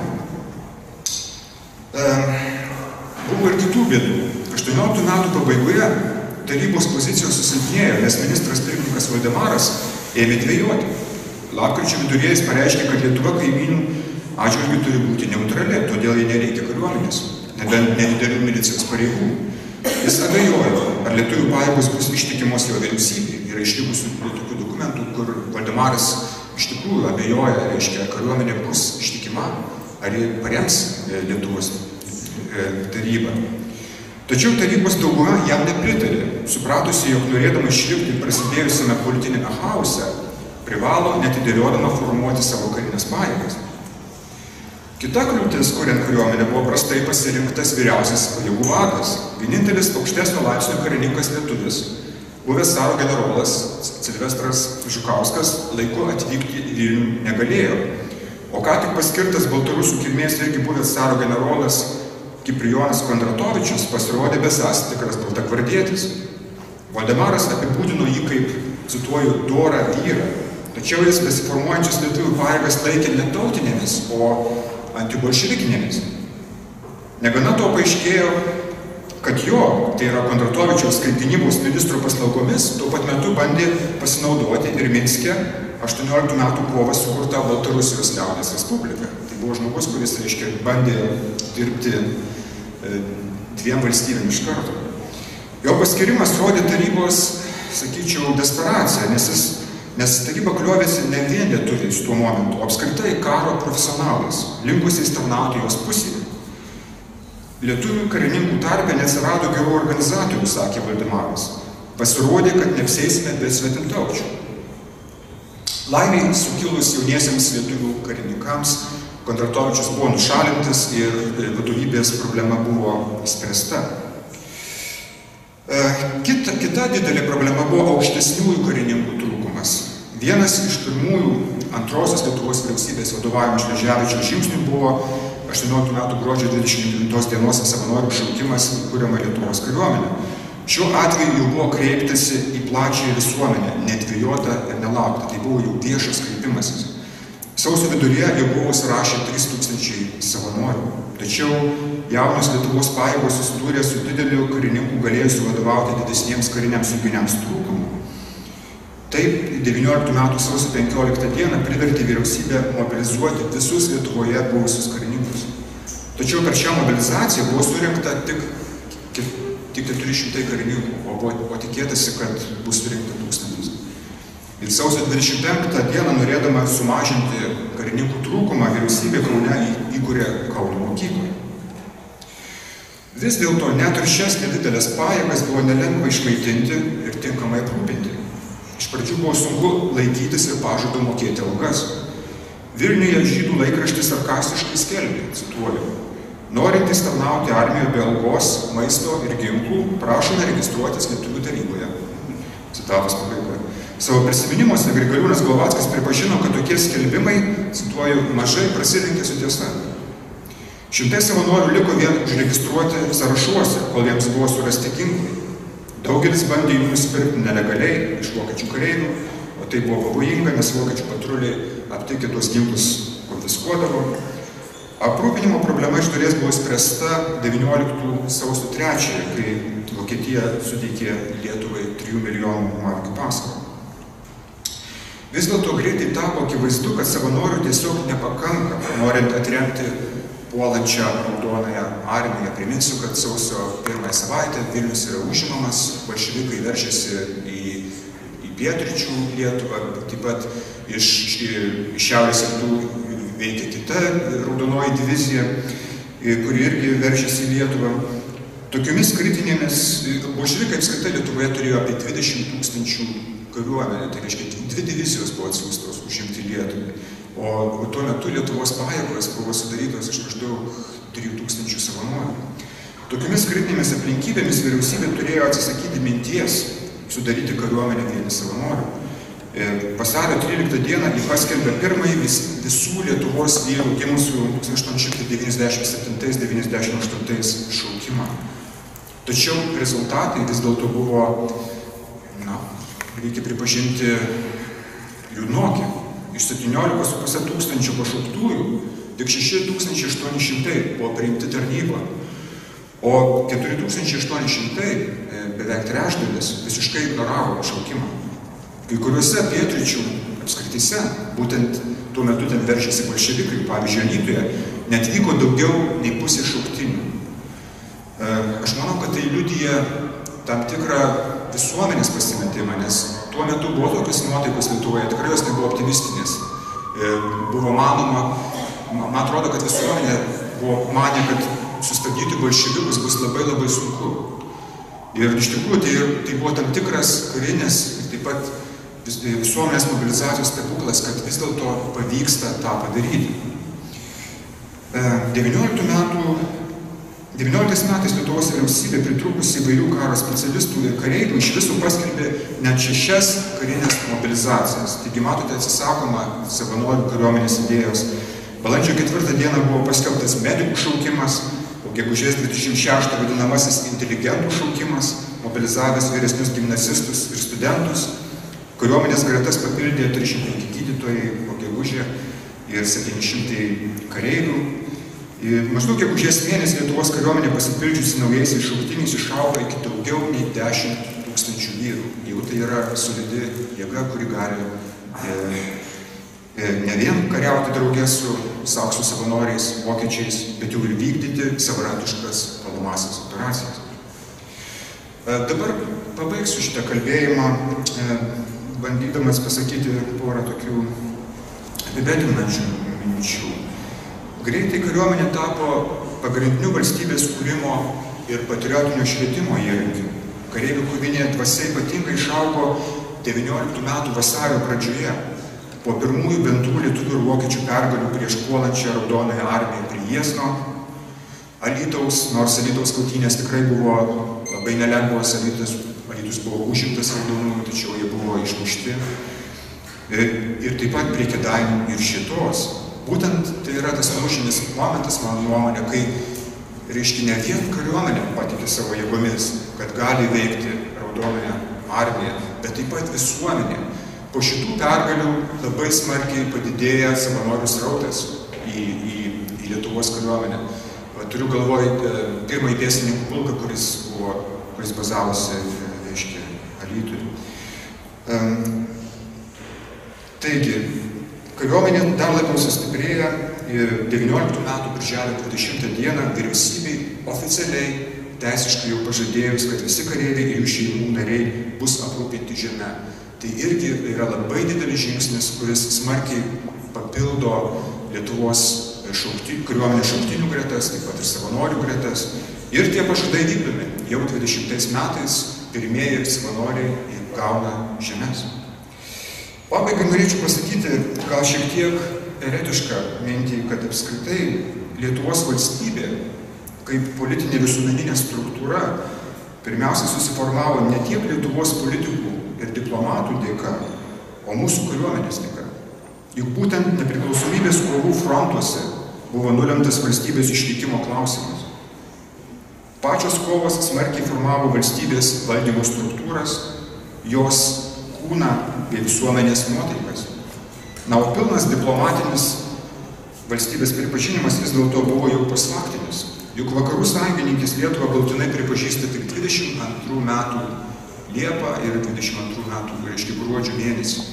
E, buvo ir kitų bėdų. aštuonioliktų metų pabaigoje tarybos pozicijos susilpnėjo, nes ministras pirmininkas Valdemaras ėmė dvejoti. Lapkričio viduryje jis pareiškė, kad Lietuva kaimynų atžvilgiu turi būti neutrali, todėl jai nereikia kariuomenės, nebent nedidelių milicijos pareigų. Jis abejojo, ar lietuvių pajėgos bus ištikimos jo vyriausybei. Yra išlikusių tokių dokumentų, kur Valdemaras iš tikrųjų abejoja, reiškia, ar kariuomenė bus ištikima, ar jie parems Lietuvos tarybą. Tačiau tarybos dauguma jam nepritarė, supratusi, jog norėdama išlikti prasidėjusiame politinėme chaose, privalo netidėliodama formuoti savo karinės pajėgas. Kita kliūtis, kuriant kariuomenę, buvo prastai pasirinktas vyriausias pajėgų vadas, vienintelis aukštesnio laipsnio karininkas lietuvis, buvęs caro generolas Silvestras Žukauskas laiku atvykti į Vilnių negalėjo, o ką tik paskirtas baltarusų kilmės irgi buvęs caro generolas Kiprijonas Kondratovičius pasirodė besąs tikras baltakvardietis. Valdemaras apibūdino jį kaip, cituoju, dorą vyrą, tačiau jis besiformuojančius lietuvių pajėgas laikė ne tautinėmis, o antibolševikinėmis. Negana to paaiškėjo, kad jo, tai yra Kondratovičiaus kaip gynybos ministro paslaugomis, tuo pat metu bandė pasinaudoti ir Minske aštuonioliktų metų kovą sukurta Baltarusijos liaudies Respublika. Tai buvo žmogus, kuris, reiškia, bandė dirbti e, dviem valstybėm iš karto. Jo paskirimas rodė tarybos, sakyčiau, desperaciją, nes, jis, nes taryba kliovėsi ne vien lietuviais tuo momentu, o apskritai karo profesionalais, linkusiais tarnauti jos pusėje. Lietuvių karininkų tarpe neatsirado gerų organizatorių, sakė Valdemaras. Pasirodė, kad neapsėsime be svetimtaučių. Laimiai sukilus jauniesiems lietuvių karininkams, Kondratovičius buvo nušalintas ir vadovybės problema buvo išspręsta. Kita, kita didelė problema buvo aukštesniųjų karininkų trūkumas. Vienas iš pirmųjų antrosios Lietuvos vyriausybės vadovavimo Šleževičiaus žingsnių buvo aštuonioliktų metų gruodžio dvidešimt devintos dienos savanorių šaukimas į kuriamą Lietuvos kariuomenę. Šiuo atveju jau buvo kreiptasi į plačiąją visuomenę, nedvejota ir nelaukta. Tai buvo jau viešas kreipimasis. Sausio viduryje jau buvo surašę trys tūkstančiai savanorių. Tačiau jaunos Lietuvos pajėgos susidūrė su dideliu karininkų galėjusiu vadovauti didesniems kariniams junginiams trūkumu. Taip, devynioliktų metų sausio penkioliktą dieną privertė vyriausybę mobilizuoti visus Lietuvoje buvusius karininkus. Tačiau per šią mobilizaciją buvo surinkta tik, tik keturi šimtai karininkų, o, buvo, o tikėtasi, kad bus surinkta tūkstantis. Ir sausio dvidešimt penktą dieną, norėdama sumažinti karininkų trūkumą, vyriausybė Kaune įkūrė Kauno mokyklą. Vis dėlto net ir šias nedidelės pajėgas buvo nelengva išmaitinti ir tinkamai aprūpinti. Iš pradžių buvo sunku laikytis ir pažado mokėti algas. Vilniuje žydų laikraštis sarkastiškai skelbė, cituoju, norintys tarnauti armijoje be algos, maisto ir ginklų, prašome registruotis Lietuvių taryboje. Citatos pabaigoje. Savo prisiminimuose Grigaliūnas Glovackis pripažino, kad tokie skelbimai, cituoju, mažai prasilenkė su tiesa. Šimtai savanorių liko vien užregistruoti sąrašuose, kol jiems buvo surasti ginklai. Daugelis bandė jų nusipirkti nelegaliai iš vokiečių kareivių, o tai buvo pavojinga, nes vokiečių patruliai aptikę tuos ginklus konfiskuodavo. Aprūpinimo problema iš dalies buvo spręsta devynioliktų sausio trečiąją, kai Vokietija suteikė Lietuvai trijų milijonų markių paskolą. Vis dėlto greitai tapo akivaizdu, kad savanorių tiesiog nepakanka, norint atremti puolančią raudonąją armiją. Priminsiu, kad sausio pirmąją savaitę Vilnius yra užimamas, bolševikai veržiasi į, į pietryčių Lietuvą, taip pat iš, iš šiaurės rytų veikia kita raudonoji divizija, kuri irgi veržiasi į Lietuvą. Tokiomis kritinėmis, bolševikai apskritai Lietuvoje turėjo apie dvidešimt tūkstančių kariuomenę, tai reiškia dvi divizijos buvo atsiųstos užimti Lietuvai. O tuo metu Lietuvos pajėgos buvo sudarytos iš maždaug trijų tūkstančių savanorių. Tokiomis kritinėmis aplinkybėmis vyriausybė turėjo atsisakyti minties sudaryti kariuomenę vien savanorių. Vasario tryliktą dieną jį paskelbė pirmąjį vis, visų Lietuvos vyrų gimusių tūkstantis aštuoni šimtai devyniasdešimt septintais devyniasdešimt aštuntais šaukimą. Tačiau rezultatai vis dėlto buvo, na, reikia pripažinti, liūdnoki. Iš septyniolikos su puse tūkstančių pašauktųjų tik šeši tūkstančiai aštuoni šimtai buvo priimti tarnybą, o keturi tūkstančiai aštuoni šimtai, beveik trečdalis, visiškai ignoravo pašaukimą. Kai kuriuose pietryčių apskrityse, būtent tuo metu ten veržėsi bolševikai, pavyzdžiui, Alytuje, net vyko daugiau nei pusė šauktinių. Aš manau, kad tai liudija tam tikrą visuomenės pasimetimą, nes tuo metu buvo tokios nuotaikos Lietuvoje, tikrai jos nebuvo optimistinės. Buvo manoma, man atrodo, kad visuomenė buvo manė, kad sustabdyti bolševikus bus labai labai sunku. Ir iš tikrųjų tai, tai buvo tam tikras karinės ir taip pat visuomenės mobilizacijos stebuklas, kad vis dėlto pavyksta tą padaryti. devynioliktais metais Lietuvos vyriausybė pritrūkusi įvairių karo specialistų ir kareivių iš viso paskelbė net šešias karinės mobilizacijas. Taigi, matote, atsisakoma savanorių kariuomenės idėjos. Balandžio ketvirtą dieną buvo paskelbtas medikų šaukimas, o gegužės dvidešimt šeštą vadinamasis inteligentų šaukimas, mobilizavęs vyresnius gimnazistus ir studentus. Kariuomenės gretas papildė trisdešimt penki gydytojai, o gegužė ir septyni šimtai kareivių. Maždaug gegužės mėnesį Lietuvos kariuomenė pasipildžiusi naujaisiais šauktiniais išaugo iki daugiau nei dešimt tūkstančių vyrų. Jau tai yra solidi jėga, kuri gali e, e, ne vien kariauti draugė su saksų savanoriais, vokiečiais, bet jau ir vykdyti savarankiškas palomasias operacijas. E, dabar pabaigsiu šitą kalbėjimą, e, bandydamas pasakyti porą tokių apibendrinančių minčių. Greitai kariuomenė tapo pagrindiniu valstybės kūrimo ir patriotinio švietimo įrankiu. Kareivių kovinė dvasia ypatingai išaugo devynioliktų metų vasario pradžioje, po pirmųjų bendrų lietuvių ir vokiečių pergalių prieš puolančią Raudonąją armiją prie Jiezno, Alytaus, nors Alytaus kautynės tikrai buvo labai nelengvos, Alytus, Alytus buvo užimtas raudonųjų, tačiau jie buvo išmušti. Ir, ir taip pat prie Kėdainių ir Šitos. Būtent tai yra tas lūžinis momentas, mano nuomonė, kai, reiškia, ne vien kariuomenė patikė savo jėgomis, kad gali veikti Raudonąją armiją, bet taip pat visuomenė. Po šitų pergalių labai smarkiai padidėja savanorių srautas į, į, į Lietuvos kariuomenę. Va, turiu galvoj pirmąjį pėstininkų pulką, kuris, buvo, kuris bazavosi, reiškia, Alytuje. Um, taigi, kariuomenė dar labiau sustiprėja ir devynioliktų metų birželio dvidešimtą dieną vyriausybei oficialiai teisiškai jau pažadėjus, kad visi kareiviai ir jų šeimų nariai bus aprūpinti žeme. Tai irgi yra labai didelis žingsnis, kuris smarkiai papildo Lietuvos šaukti, kariuomenės šauktinių gretas, taip pat ir savanorių gretas. Ir tie pažadai vykdomi. Jau dvidešimtais metais pirmieji savanoriai gauna žemes. Pabaigai norėčiau pasakyti, gal šiek tiek eretišką mintį, kad apskritai Lietuvos valstybė, kaip politinė visuomeninė struktūra, pirmiausia susiformavo ne tiek Lietuvos politikų ir diplomatų dėka, o mūsų kariuomenės dėka. Juk būtent nepriklausomybės kovų frontuose buvo nulemtas valstybės išlikimo klausimas. Pačios kovos smarkiai formavo valstybės valdymo struktūras, jos kūną bei visuomenės nuotaikas. Na, o pilnas diplomatinis valstybės pripažinimas vis dėlto buvo jau pasfaktinis. Juk vakarų sąjungininkės Lietuvą galutinai pripažįsta tik dvidešimt antrų metų Liepą ir dvidešimt antrų metų, reiškia, gruodžio mėnesį.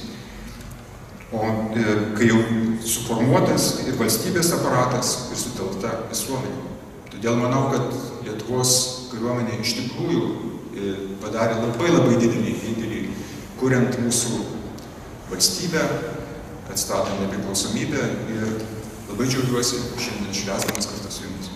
O e, kai jau suformuotas ir valstybės aparatas ir sutelkta visuomenė. Todėl manau, kad Lietuvos kariuomenė iš tikrųjų e, padarė labai labai didelį indėlį, kuriant mūsų valstybę, atstatant nepriklausomybę ir labai džiaugiuosi šiandien švęsdamas kartu su jumis.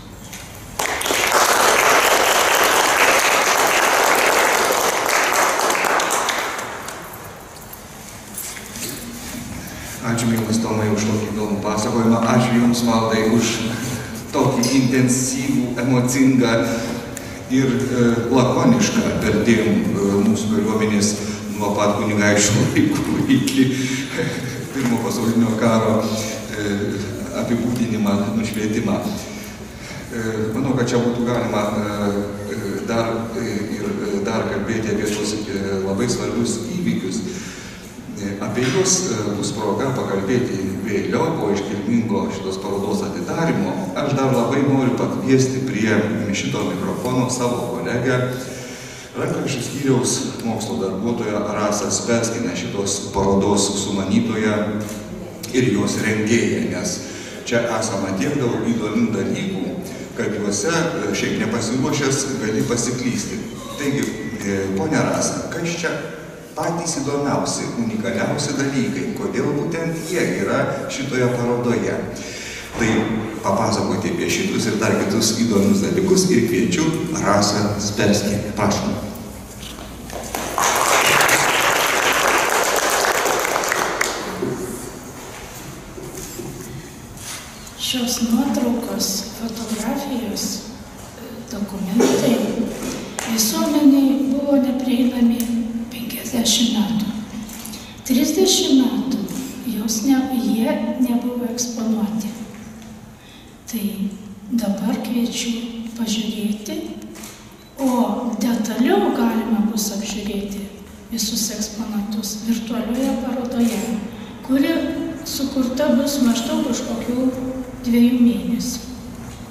Ačiū, mielas Tomai, už tokį įdomų pasakojimą. Ačiū Jums, Valdai, už tokį intensyvų, emocingą ir e, lakonišką perdėm e, mūsų kariuomenės nuo pat kunigaikščių laikų iki pirmo pasaulinio karo e, apibūdinimą, nušvietimą. E, manau, kad čia būtų galima e, dar, e, ir dar kalbėti apie tos e, labai svarbius įvykius. E, apie juos e, bus proga pakalbėti vėliau po iškilmingo šitos parodos atidarymo. Aš dar labai noriu pakviesti prie šito mikrofono savo kolegę, rankraščių skyriaus mokslo darbuotoja Rasą Spelskinę, šitos parodos sumanytoja ir jos rengėja, nes čia esama tiek daug įdomių dalykų, kad juose šiaip nepasiruošęs gali pasiklysti. Taigi, ponia Rasa, kas čia patys įdomiausi, unikaliausi dalykai, kodėl būtent jie yra šitoje parodoje? Tai papasakoti apie šitus ir dar kitus įdomius dalykus ir kviečiu Rasą Spelskinę. Prašom. Šios nuotraukos, fotografijos, dokumentai visuomeniai buvo neprieinami penkiasdešimt metų. trisdešimt metų jos ne, jie nebuvo eksponuoti. Tai dabar kviečiu pažiūrėti, o detaliau galima bus apžiūrėti visus eksponatus virtualioje parodoje, kuri sukurta bus maždaug už kokių dviejų mėnesių.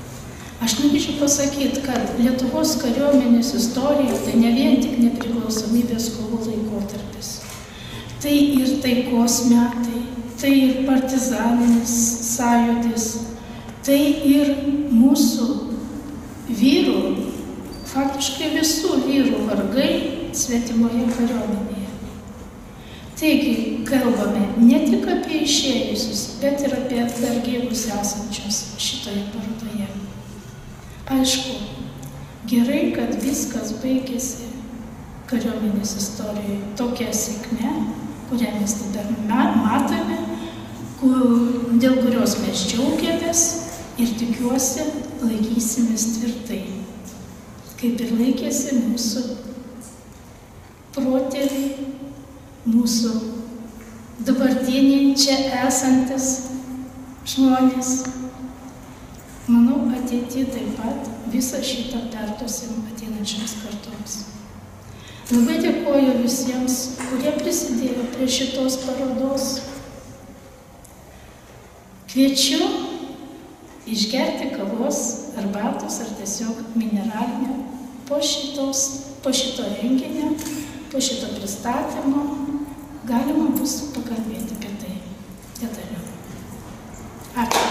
Aš norėčiau pasakyti, kad Lietuvos kariuomenės istorija tai ne vien tik nepriklausomybės kovų laikotarpis. Tai ir taikos metai, tai ir partizaninis sąjūdis, tai ir mūsų vyrų, faktiškai visų vyrų vargai svetimoje kariuomenėje. Taigi, kalbame ne tik apie išėjusius, bet ir apie dar gyvus esančius šitoje parodoje. Aišku, gerai, kad viskas baigėsi kariuomenės istorijoje tokia sėkme, kurią mes dabar matome, kur, dėl kurios mes džiaugiamės ir tikiuosi laikysimės tvirtai, kaip ir laikėsi mūsų protėviai, mūsų dabartiniai čia esantis žmonės. Manau, ateityje taip pat visą šitą perduosim ateinančiams kartoms. Labai dėkoju visiems, kurie prisidėjo prie šitos parodos. Kviečiu išgerti kavos, arbatos ar tiesiog mineralinio po, šitos, po šito renginio, po šito pristatymo. Galima bus pakalbėti apie tai detaliau. Ačiū.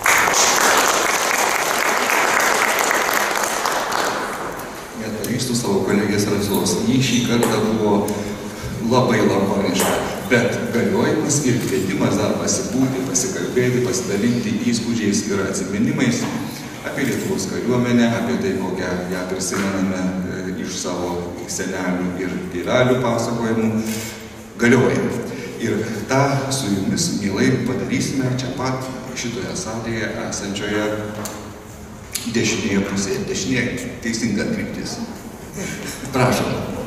Nepažįstu savo kolegės Radvilos. Ji šį kartą buvo labai lakoniška, bet galiojimas ir kvietimas dar pasibūti, pasikalbėti, pasidalinti įspūdžiais ir atsiminimais apie Lietuvos kariuomenę, apie tai, kokią ją prisimename iš savo senelių ir tėvelių pasakojimų, galioja. Ir tą su jumis mielai padarysime čia pat šitoje salėje esančioje dešinėje pusėje. Dešinėje teisinga kryptis. Prašom.